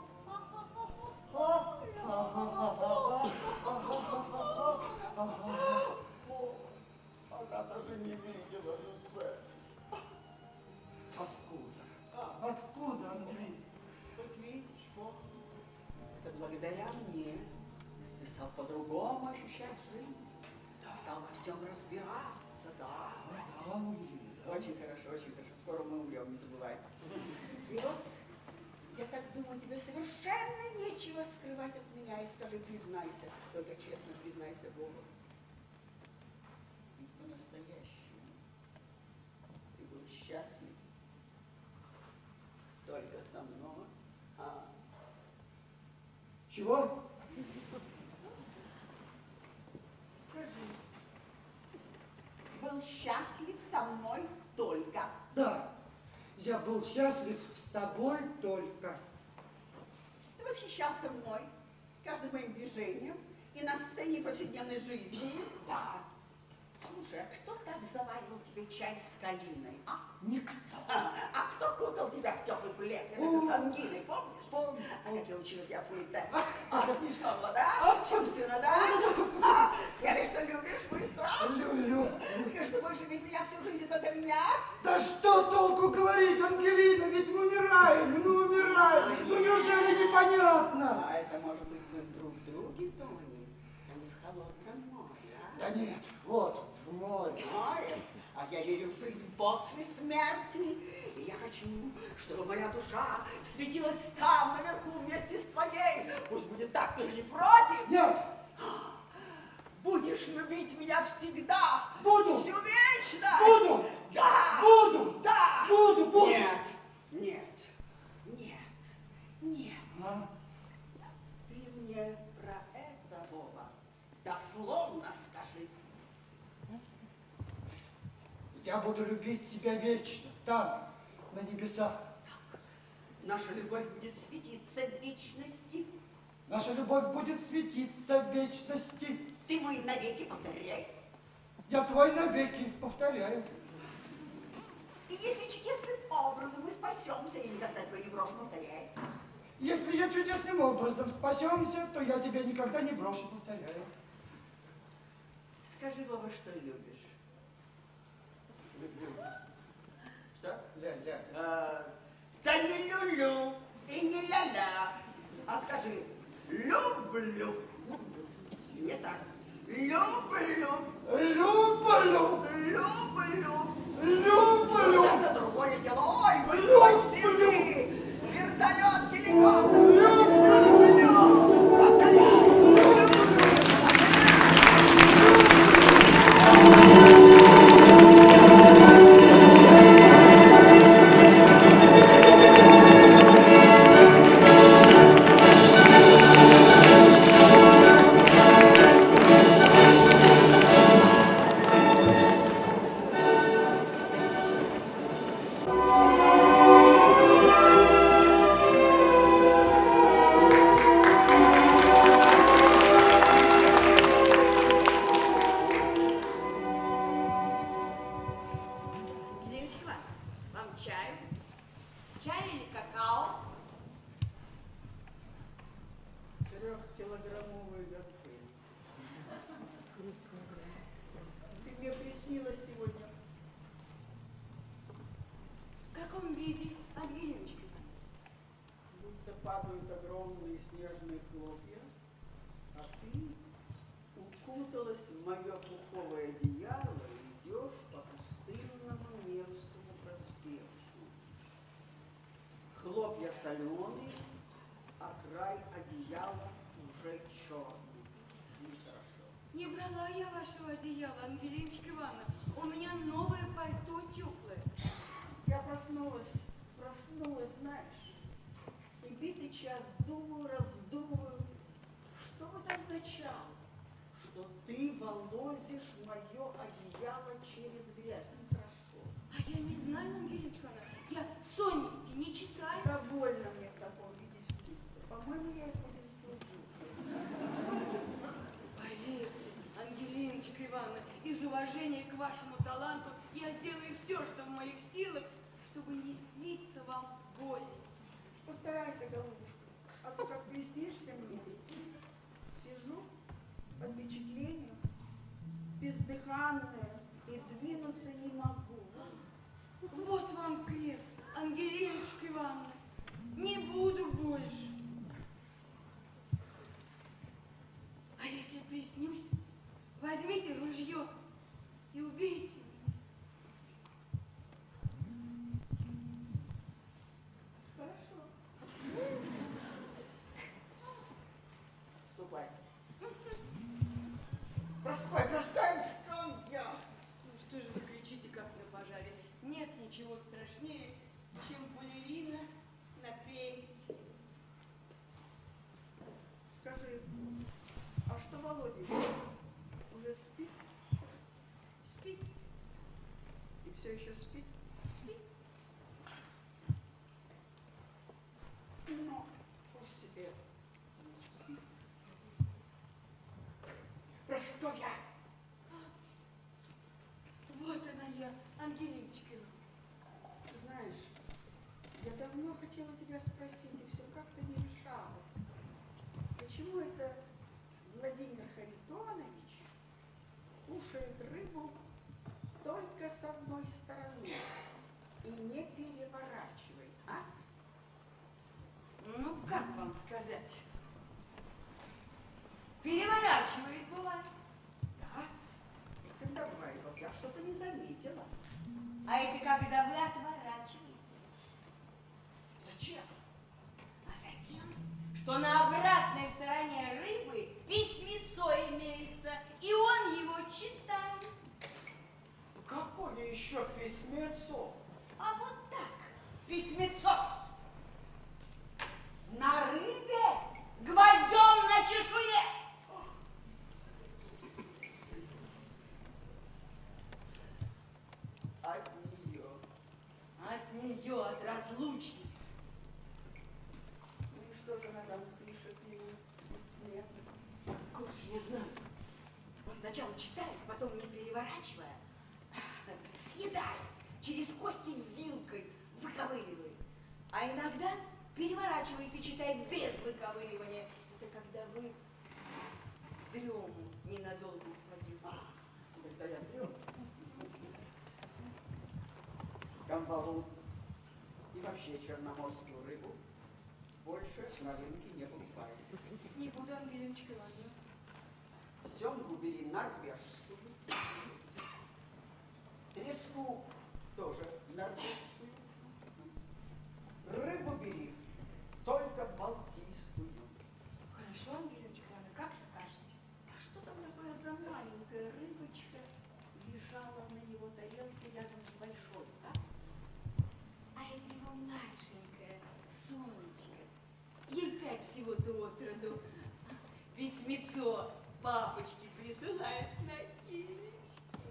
Она даже не видела Жизель. Откуда? Откуда, Андрей? Вот видишь, Вова, это благодаря мне ты стал по-другому ощущать жизнь, стал во всем разбираться, да. Да, Андрей, да. Очень хорошо, скоро мы умрем, не забывай. И вот, я так думаю, тебе совершенно нечего скрывать от меня. И скажи, признайся, только честно признайся Богу. Ведь по-настоящему ты был счастлив только со мной. А? Чего? Скажи, был счастлив со мной только. Да, я был счастлив с тобой только. Ты восхищался мной, каждым моим движением и на сцене повседневной жизни. Да. Слушай, а кто так заваривал тебе чай с калиной, а? Никто. А кто кутал тебя в теплый плед? Это с ангиной, помнишь? Помню. А как я учила тебя фуэте? А смешно было, да? Чувственно, да? Скажи, что любишь быстро. Люблю. Скажи, что будешь любить меня всю жизнь, это меня. Да что толку говорить, Ангелина, ведь мы умираем, ну умираем. Ну неужели непонятно? А это может быть мы друг в друге тонем, а не в холодном море, а? Да нет, вот, в море. Море? А я верю в жизнь после смерти. И я хочу, чтобы моя душа светилась там, наверху, вместе с твоей. Пусть будет так, ты же не против? Нет. Будешь любить меня всегда. Буду. Всю вечность. Буду. Да. Буду. Да. Буду. Нет. Нет. Нет. Нет. А? Ты мне про это, Вова, дословно скажи. Я буду любить тебя вечно, там, на небесах. Наша любовь будет светиться в вечности. Наша любовь будет светиться в вечности. Ты мой навеки, повторяй. Я твой навеки, повторяю. И если чудесным образом мы спасемся, я никогда тебя не брошу, повторяй. Если я чудесным образом спасемся, то я тебя никогда не брошу, повторяю. Скажи, Вова, что любишь? Люблю. Что? Ля-ля. Да не люлю и не ля-ля, а скажи люблю. Не так. Люблю. Люблю. Люблю. Люблю. Это другое дело. Ой, мы Люблю. спасены. Вертолет, геликоптер. Люблю. Повторяю. Леночка, вам чаю? Чай или какао? 3-килограммовый коктейль. Ты мне приснилась сегодня. В каком виде, Ангелиночка? Будто падают огромные снежные хлопья, а ты укуталась в мое пуховое одеяло и идешь по пустынному Невскому проспекту. Хлопья соленые, а край одеяла уже черный. Нехорошо. Не брала я вашего одеяла, Ангелиночка Ивановна. У меня новое пальто теплое. Я проснулась, знаешь, и битый час думаю, раздумываю, что бы это означало, что ты волозишь мое одеяло через грязь. Ну, хорошо. А я не знаю, Ангелиночка Ивановна. Я сонники не читаю. Да больно мне в таком виде сидится. По-моему, я этого не заслужила. Поверьте, Ангелиночка Ивановна, из уважения к вашему таланту я сделаю все, что в моих силах, чтобы не сниться вам боль. Постарайся, голубушка, а то как приснишься мне, сижу под впечатлением, бездыханная, и двинуться не могу. Вот вам крест, Ангелиночка Ивановна. Не буду больше. А если приснюсь, возьмите ружье и убейте меня. Хорошо. Ступай. Простой, что я? Ну что же вы кричите, как на пожаре? Нет ничего страшнее, чем балерина на пенсии. Скажи, а что Володя уже спит? Спит, И все еще спит? спит. Ну, пусть себе не спит. Прасковья! вам сказать? Переворачивает, бывает. Да? Так давай, вот я что-то не заметила. А это когда вы отворачиваетесь. Зачем? А затем, что на обратной стороне рыбы письмецо имеется, и он его читает. Какое еще письмецо? А вот так, письмецо. На рыбе гвоздем на чешуе. От нее, от разлучницы. Ну и что же она там пишет ему в письме? Как же не знаю. Он сначала читает, потом, не переворачивая, съедает, через кости вилкой выковыривает. А иногда переворачивает и читает без выковыривания. Это когда вы в дрему ненадолго упадете. Когда я дрем, камбалу и вообще черноморскую рыбу больше на рынке не покупаю. Не буду, Ангелиночка, ладно. Семгу бери норвежскую, треску тоже норвежскую, рыбу бери только балтийскую. Хорошо, Ангелиночка, ладно, как скажете. А что там такое за маленькая рыбочка лежала на его тарелке рядом с большой, а? А это его младшенькая, Сонечка. Ей 5 всего-то от роду. Письмецо папочке присылает на килечку.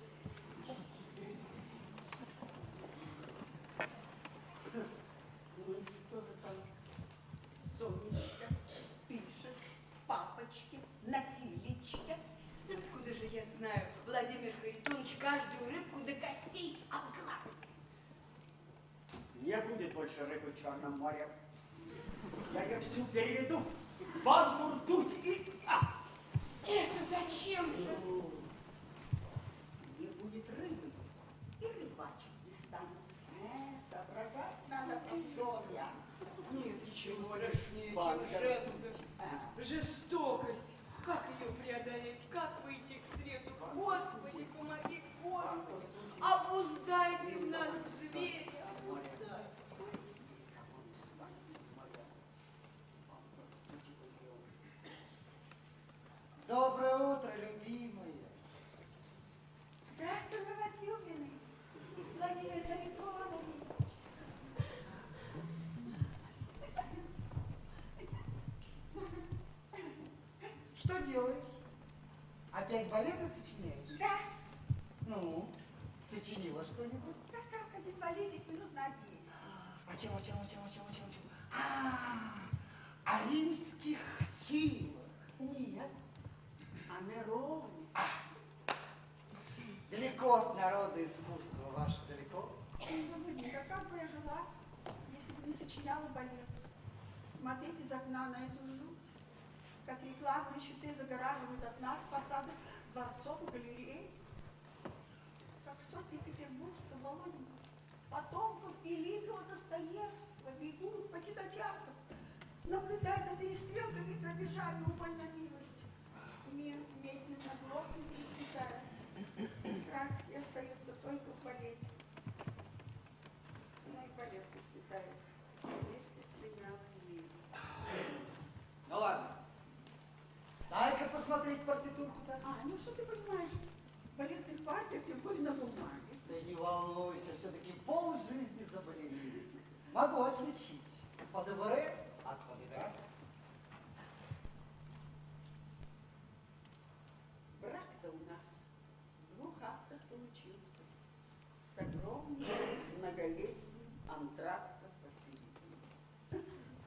Ну и что же там Сонечка пишет папочке на пилечке? Откуда же я знаю, Владимир Харитонович каждую рыбку до костей обгладывает. Не будет больше рыбы в Черном море. Я ее всю переведу в банку ртуть и... Это зачем же? Не будет рыбы, и рыбачить не станут. Соображать надо Прасковья. Нет, ничего страшнее, чем Банка женскость. ртуть. Жестокость. Как ее преодолеть? Как выйти к свету? Господи, помоги, Господи. Обуздай ты в нас зверя, обуздай. Доброе утро, любимая. Здравствуй, мой возлюбленный, Владимир Харитонович. Что делаешь? Опять балеты сочиняешь? Да-с. Ну, сочинила что-нибудь? Так, один балетик минут на 10. О чем? О римских силах. Нет, а Нероне. Далеко от народа искусства ваше, далеко. Владимир, как бы я жила, если бы не сочиняла балет? Смотреть из окна на эту жуть, как рекламные щиты загораживают от нас фасады дворцов и галерей, как сотни петербуржцев, Володенька, потомков великого Достоевского бегут по кинотеатрам, наблюдать за перестрелками и грабежами уволь на милость. Мир медленно глохнет и цветает. Краткий остается только в балете. Ну и балет процветает вместе с легавым. Ну ладно. Дай-ка посмотреть партитурку-то. Ну что ты понимаешь? Балетных партий тем более на бумаге. Да не волнуйся, все-таки полжизни за балерину. Могу отличить подебре от подебрас. Брак-то у нас в 2 актах получился. С огромным многолетним антрактом посередине.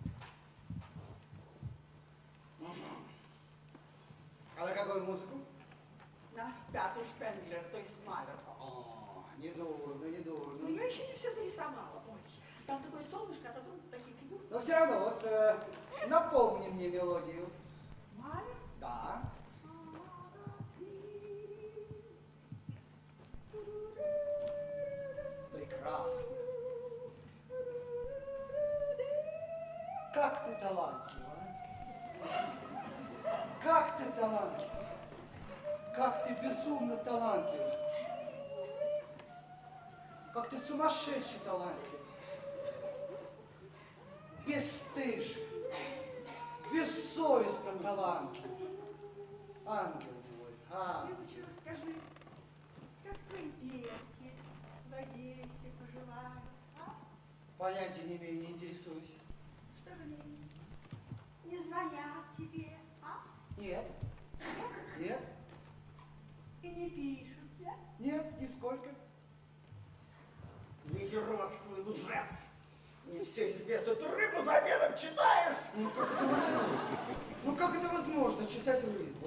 А на какую музыку? На 5-й Шпенглер, то есть Малер. Недурно, недурно. Но я еще не все дорисовала. Ой, там такое солнышко, а потом такие фигуры. Но все равно, вот напомни мне мелодию. Малер? Да. Прекрасно. Как ты талантлив. талантлив. Как ты безумно талантлив. Как ты сумасшедший талантлив. Бесстыжий, бессовестно талантлив. Ангел мой, а. Девочка, скажи, какой девки в Одессе поживают, а? Понятия не имею, не интересуюсь. Что же не звонят тебе, а? Нет. Нет. И не пишут, да? Нет, нисколько. Не геройствуй, лжец! Не все известно, ты рыбу за обедом читаешь! Ну как это возможно? Ну как это возможно, читать рыбу?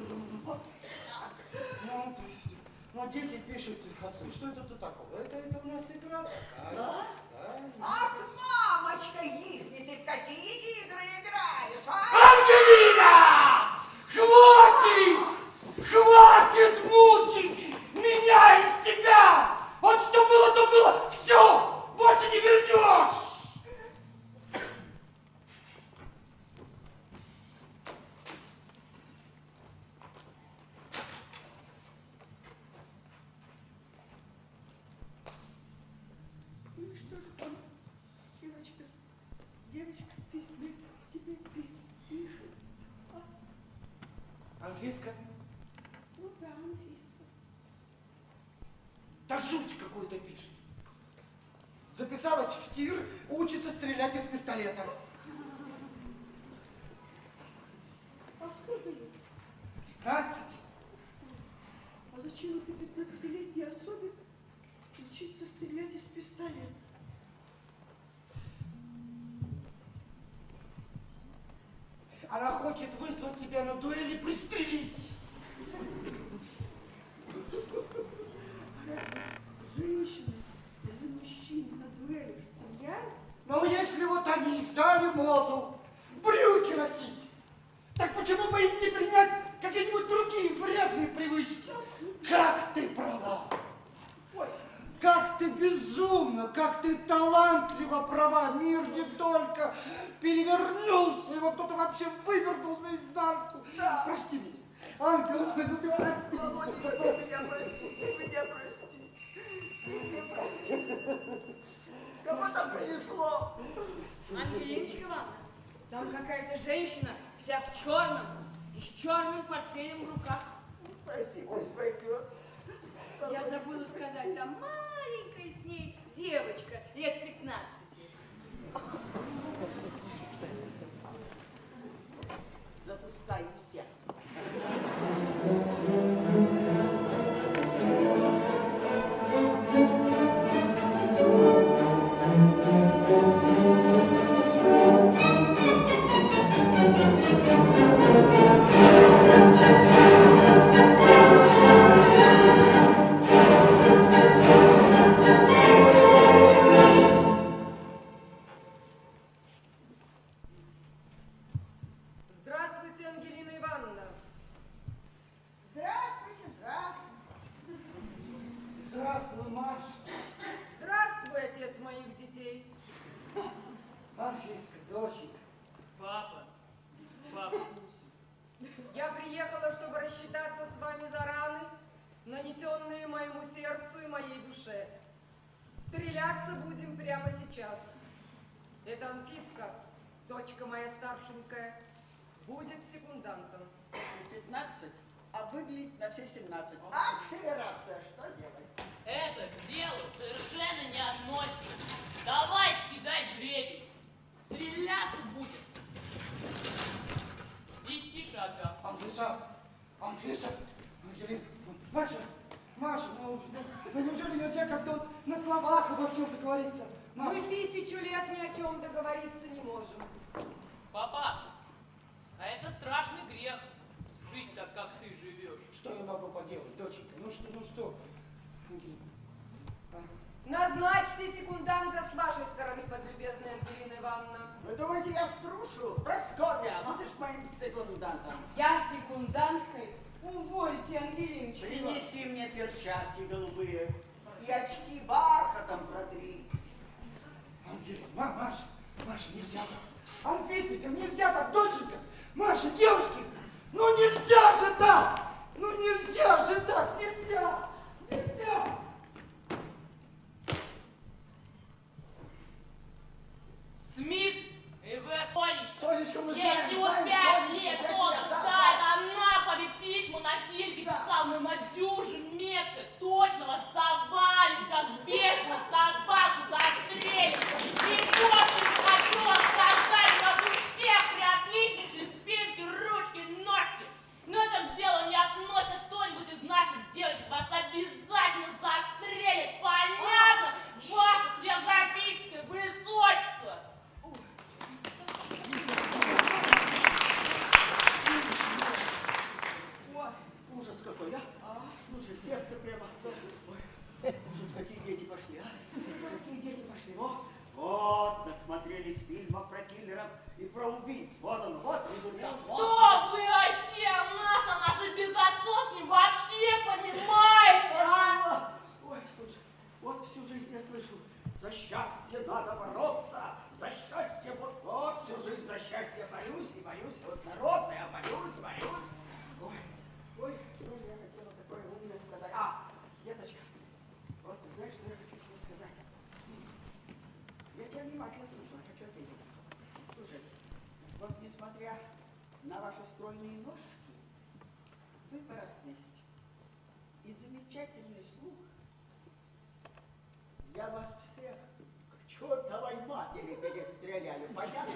Ну, дети пишут отцу, что это тут такого? Это у нас игра такая. Да? Да. А с мамочкой ихней ты в какие игры играешь, а? Ангелина! Хватит! Хватит мучить меня из тебя! Вот что было, то было! Все! Больше не вернешь! Ну и что же там, девочка в письме тебе пишет, а? Анфиска, Ну да, Анфиса. да жуть какую-то пишет. Записалась в тир, учится стрелять из пистолета. А сколько ей? 15. А зачем этой 15-летней особе учиться стрелять из пистолета? Она хочет вызвать тебя на дуэль и пристрелить. Женщины из-за мужчин на дуэлях стреляются? Но если вот они взяли моду брюки носить, так почему бы им не принять какие-нибудь другие вредные привычки? Как ты права! Ой, как ты безумно, как ты талантливо права! Мир не только перевернулся, его кто-то вообще вывернул наизнанку. Да. Прости меня. Ангел, ну ты прости. Володенька, ты меня прости, ты меня прости. Ты меня прости. Кого там принесло? Ангелиночка Ивановна, там какая-то женщина, вся в черном и с черным портфелем в руках. Прости, пусть пройдет. Я забыла сказать, там маленькая с ней девочка, лет 15. Запускаю всех. Здравствуйте, Ангелина Ивановна. Здравствуйте, здравствуйте. Здравствуй, Маша. Здравствуй, отец моих детей. Анфиска, доченька. Папа, папа. Я приехала, чтобы рассчитаться с вами за раны, нанесенные моему сердцу и моей душе. Стреляться будем прямо сейчас. Это Анфиска, дочка моя старшенькая, будет секундантом. 15, а выглядит на все 17. Акселерация, что делать? Это к делу совершенно не относится. Давайте кидать жребий. Стреляться будет. В 10 шагах. Анфиса, Ангелина, Маша, ну неужели нельзя как-то вот на словах обо всем договориться? Мы 1000 лет ни о чем договориться не можем. Папа, а это страшный грех. Жить так, как ты живешь. Что я могу поделать, доченька? Ну что? Назначьте секунданта с вашей стороны, подлюбезная Ангелина Ивановна. Вы думаете, я струшу? Прасковья, будешь моим секундантом. Я секунданткой? Увольте, Ангелиночка. Принеси мне перчатки голубые и очки бархатом протри. Маша, нельзя так. Анфисенька, нельзя так, доченька. Маша, девочки, Ну нельзя же так! Ну нельзя же так! Нельзя! Нельзя! Смит и вы, Сонечка, Сонечка, мы ей знаем, всего знаем, 5 Сонечка, лет, пять он лет, да, знает, она тебе письма на кельке писал, мы Надюже метко, точно вас завалит, как бешеную собаку застрелит. И после хочу вам сказать, у нас у всех приотличнейшие спинки, ручки, ножки. Но это к делу не относит кто-нибудь из наших девочек, вас обязательно застрелит, понятно? Ваше географическое высочество. Ой, ужас какой, а? Слушай, сердце прямо. Ой, ужас, какие дети пошли, а? Какие дети пошли, вот, насмотрелись фильмов про киллеров и про убийц. Вот он, вот результат. Что вы вообще о нас, о нашей безотцовщине вообще понимаете, а? Ой, слушай, вот всю жизнь я слышу, за счастье надо бороться, за счастье, вот всю жизнь за счастье борюсь и борюсь, вот народное, борюсь. Ой, что же я хотела такое умное сказать? Деточка, вот ты знаешь, что я хочу тебе сказать? Я тебя внимательно слушаю, хочу ответить. Слушай, вот несмотря на ваши стройные ножки, выворотность и замечательный слух, я вас всех к чертовой матери перестреляю, понятно?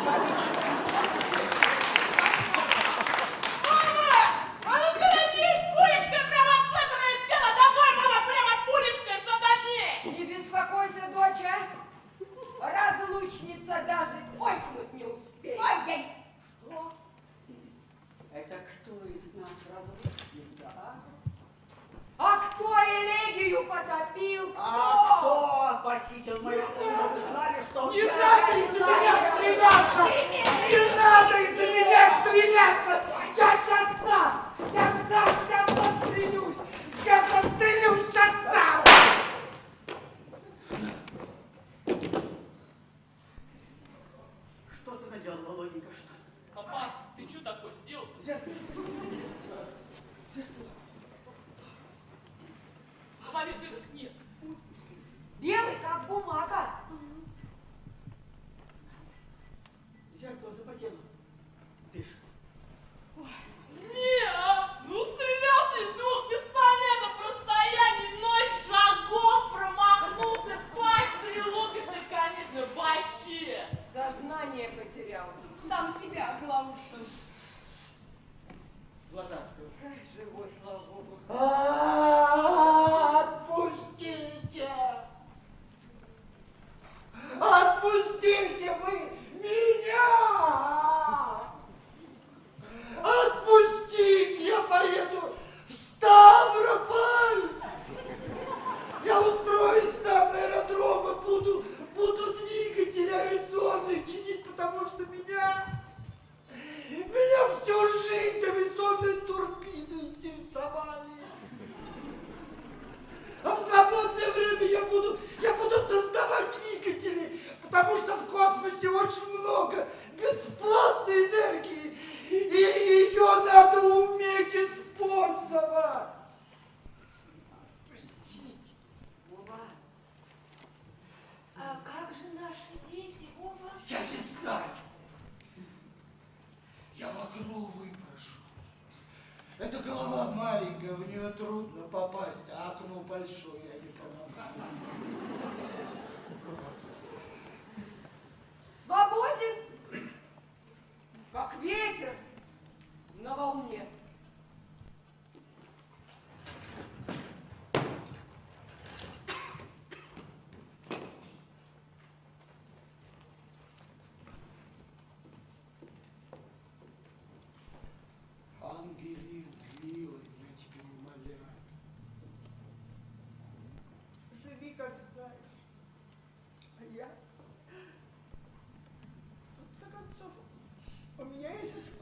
А ну садись, пулечкой прямо в центр тела, давай, мама, прямо пулечкой садани! Не беспокойся, доча. Разлучница даже ойкнуть не успеет. Ай-яй! Что? Это кто из нас разлучница, а? А кто элегию потопил? А кто похитил мою кухню? Вы знали, что он... Не надо из-за меня стреляться! Не надо из-за меня стреляться! Я сейчас сам застрелюсь! Я застрелюсь сейчас сам! Что ты наделал, Володенька, что? Папа, ты что такое сделал? Зеркало. В голове дырок нет. Белый, как бумага. Зеркало запотело. Дышь. Ну стрелялся из 2 пистолетов в расстоянии 0 шагов, промахнулся, стрелок, если, конечно, вообще. Сознание потерял. Сам себя оглаушил. Глаза. Живой, слава богу. Отпустите! Отпустите вы меня! Отпустите! Я поеду в Ставрополь! Я устроюсь там на аэродром и буду двигатели авиационные чинить, потому что меня всю жизнь авиационные турбины интересовали. А в свободное время я буду создавать двигатели, потому что в космосе очень много бесплатной энергии, и ее надо уметь использовать. Простите. Вова, а как же наши дети, Вова? Я не знаю. Я в окно выброшу. Эта голова маленькая, в нее трудно попасть, а окно большое, я не помогу. Свободен, как ветер на волне. Ангелин, милый, я тебя умоляю. Живи, как знаешь. А я... В конце концов, у меня есть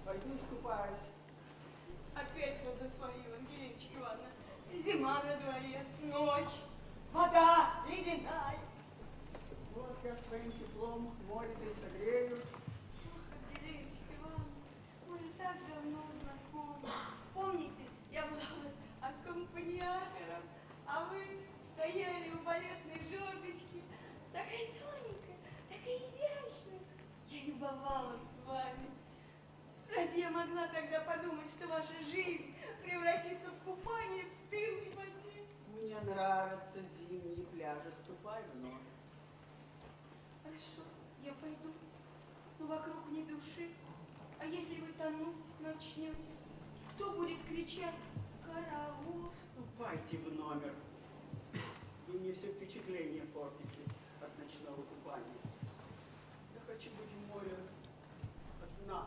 Пойду искупаюсь. Опять вы за свою, Ангелиночка Ивановна. Зима на дворе, ночь, вода ледяная. Вот я своим теплом море-то и согрею. Ох, Ангелиночка Ивановна, мы же так давно знакомы. Помните, я была у вас аккомпаниатором, а вы стояли у балетной жердочки. Такая тоненькая, такая изящная. Я любовалась вами. Разве я могла тогда подумать, что ваша жизнь превратится в купание в стылой воде? Мне нравятся зимние пляжи. Ступай в ночь. Хорошо, я пойду. Но вокруг ни души. А если вы тонуть начнете, кто будет кричать «Караул»? Ступайте в номер. Вы мне все впечатление портите от ночного купания. Я хочу быть в море одна.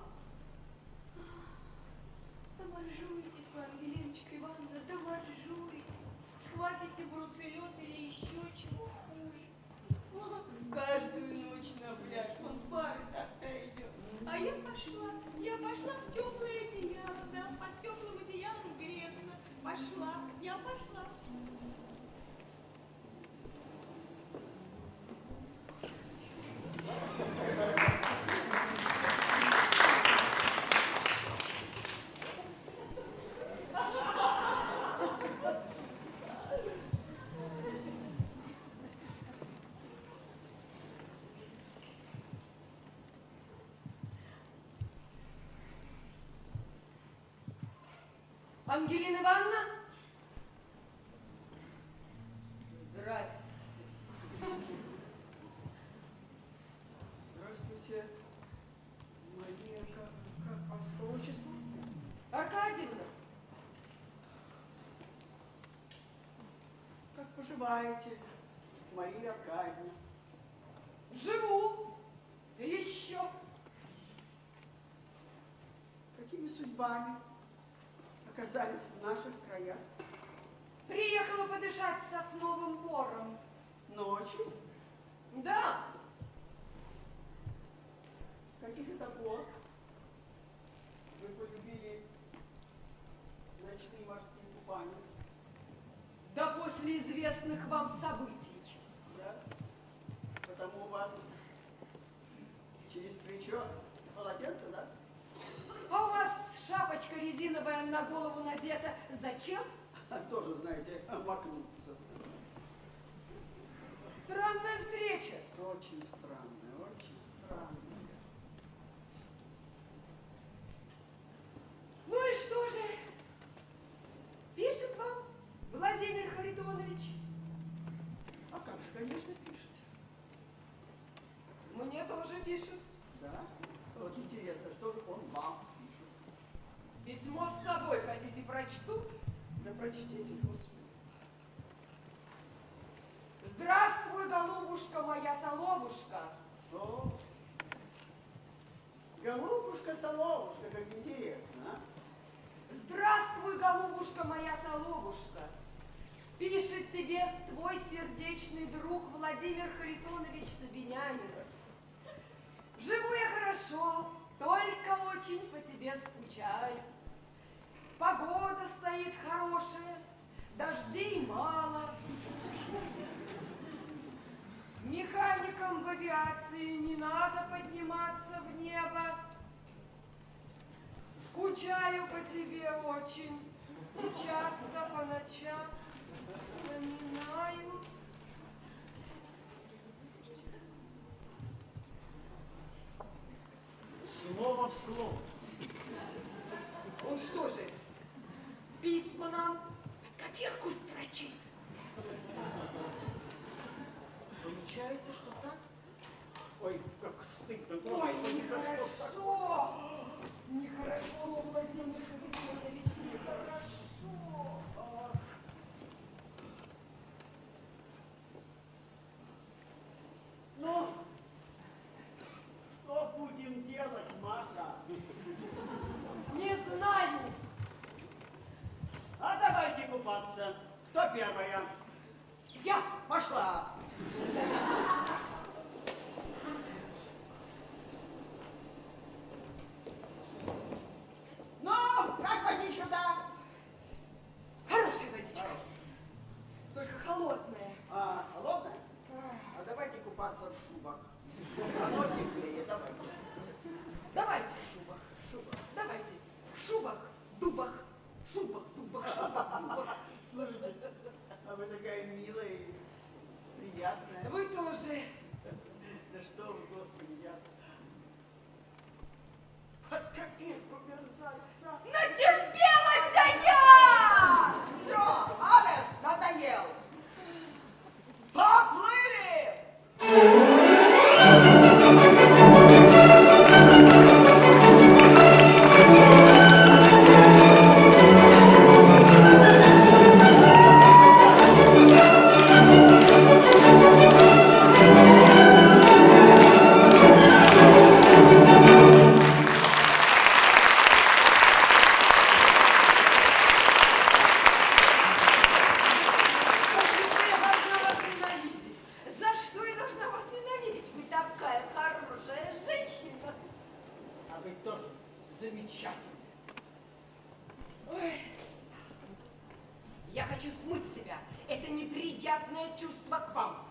Доморжуйтесь вы, Ангелиночка Ивановна, доморжуйтесь. Схватите бруцеллез или еще чего хуже. О, каждую ночь на пляж, вон пар изо рта идет. А я пошла в теплое одеяло, да, под теплым одеялом греться. Я пошла. Ангелина Ивановна? Здрасте. Здравствуйте. Мария, как вас по отчеству? Аркадьевна. Как поживаете, Мария Аркадьевна? Живу. Еще. Какими судьбами оказались в наших краях? Приехала подышать сосновым бором. Ночью? Да. С каких это год вы полюбили ночные морские купания? Да после известных вам событий. Да? Потому у вас через плечо полотенце, да? А у вас шапочка резиновая на голову надета. Зачем? Тоже, знаете, макнуться. Странная встреча. Очень странная, очень странная. Ну и что же? Пишет вам Владимир Харитонович? А как же, конечно, пишет. Мне тоже пишет. Да? Вот интересно, что же он вам пишет? Письмо с собой хотите прочту? Да прочтите, Господи. Здравствуй, голубушка моя соловушка. О, голубушка-соловушка, как интересно, а? Здравствуй, голубушка моя соловушка. Пишет тебе твой сердечный друг Владимир Харитонович Собинянинов. Живу я хорошо, только очень по тебе скучаю. Погода стоит хорошая, дождей мало. Механикам в авиации не надо подниматься в небо. Скучаю по тебе очень и часто по ночам вспоминаю. Слово в слово. Он что же, письма нам в копирку строчит? Получается, что так? Ой, как стыдно. Ой, Господи, да что ж нехорошо. Нехорошо, Владимир Харитонович, нехорошо. Ах. Ну, что будем делать, Маша? Не знаю. А давайте купаться. Кто первая? Я. Пошла. замечательное. Ой. Я хочу смыть с себя это неприятное чувство к вам.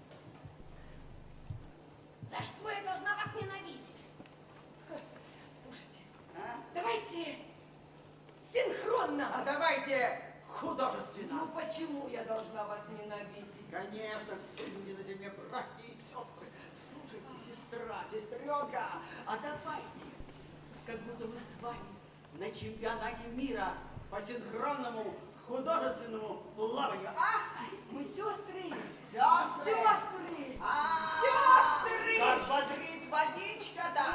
За что я должна вас ненавидеть? Слушайте, давайте синхронно. А давайте художественно. Ну почему я должна вас ненавидеть? Конечно, все люди на земле братья и сестры. Слушайте, сестра, сестренка, а давайте, как будто мы с вами на чемпионате мира по синхронному художественному плаванию. Мы сестры. Сестры! Сестры! Сестры! Как бодрит водичка-то,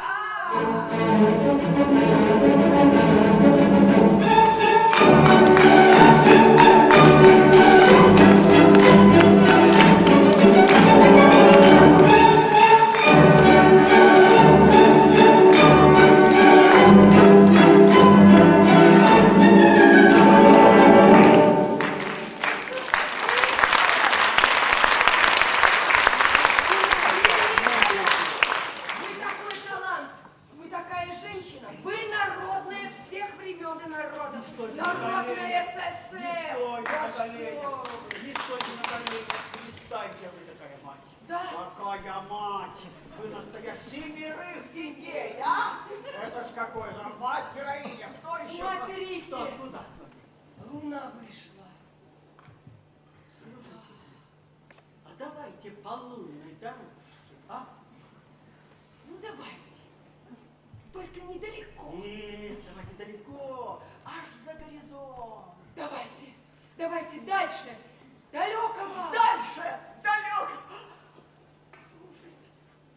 Какая мать! Вы настоящий миры сидей, а? Это ж какой же мать-героиня! Кто еще? Смотрите! Кто? Куда смотреть? Луна вышла. Слушайте, а давайте по лунной дорожке, а? Ну давайте. Только недалеко. Нет, давайте далеко, аж за горизонт. Давайте, давайте дальше. Далекого. Дальше, далеко. Слушайте,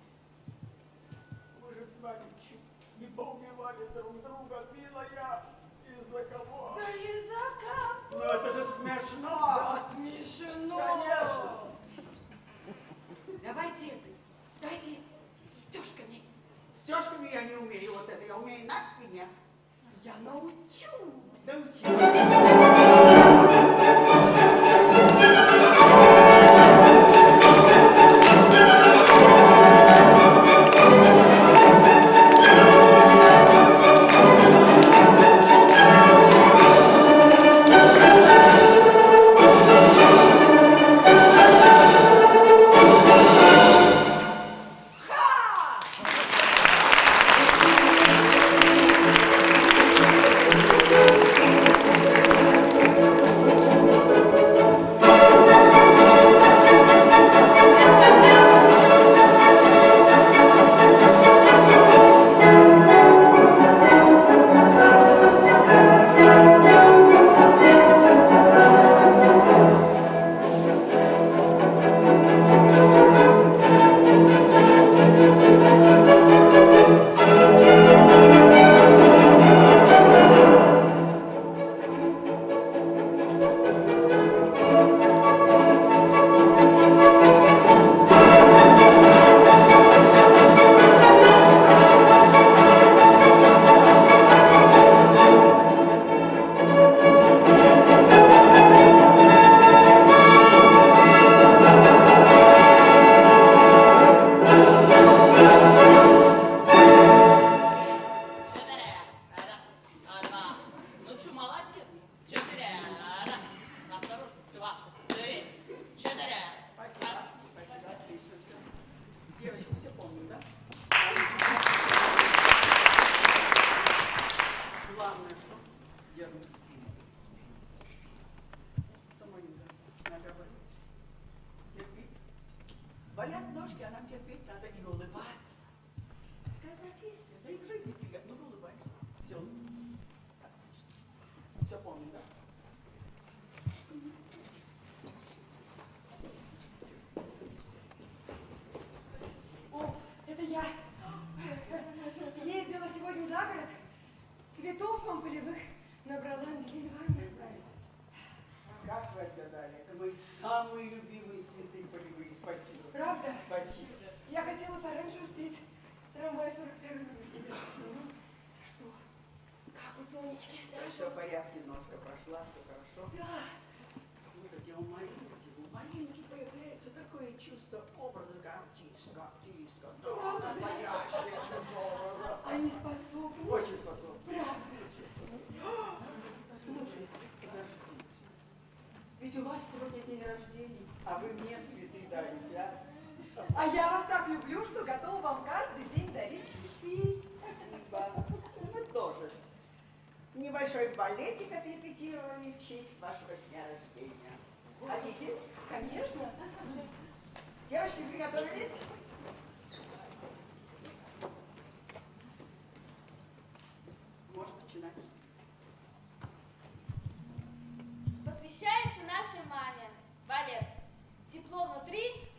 мы же с вами чуть не поубивали друг друга, милая. Из-за кого? Да из-за кого? Ну это же смешно. Да смешно. Конечно. Давайте стежками. Стежками я не умею, вот это я умею на спине. Я научу. Научи. Болят ножки, а нам терпеть надо и улыбаться. Такая профессия, да и в жизни приятно, ну улыбаемся. Все. Отлично. Все помню, да? О, это я. Ездила сегодня за город. Цветов вам полевых набрала, Ангелина Ивановна. Как вы отгадали? Это мои самые любимые цветы полевые. Спасибо. Правда? Спасибо. Я хотела пораньше успеть. Трамвай 42-й. Ну, что? Как у Сонечки? Все в порядке, ножка прошла, все хорошо. Да. Слушайте, у Маринки появляется такое чувство образа, как артистка. Да, настоящее чувство образа. Они способны. Очень способны. вы мне цветы дарите, а? А я вас так люблю, что готова вам каждый день дарить цветы. Спасибо. Вы тоже. Небольшой балетик отрепетировали в честь вашего дня рождения. Хотите? Конечно. Девочки, приготовились? Можно начинать. Посвящается нашей маме. Балет. Тепло внутри,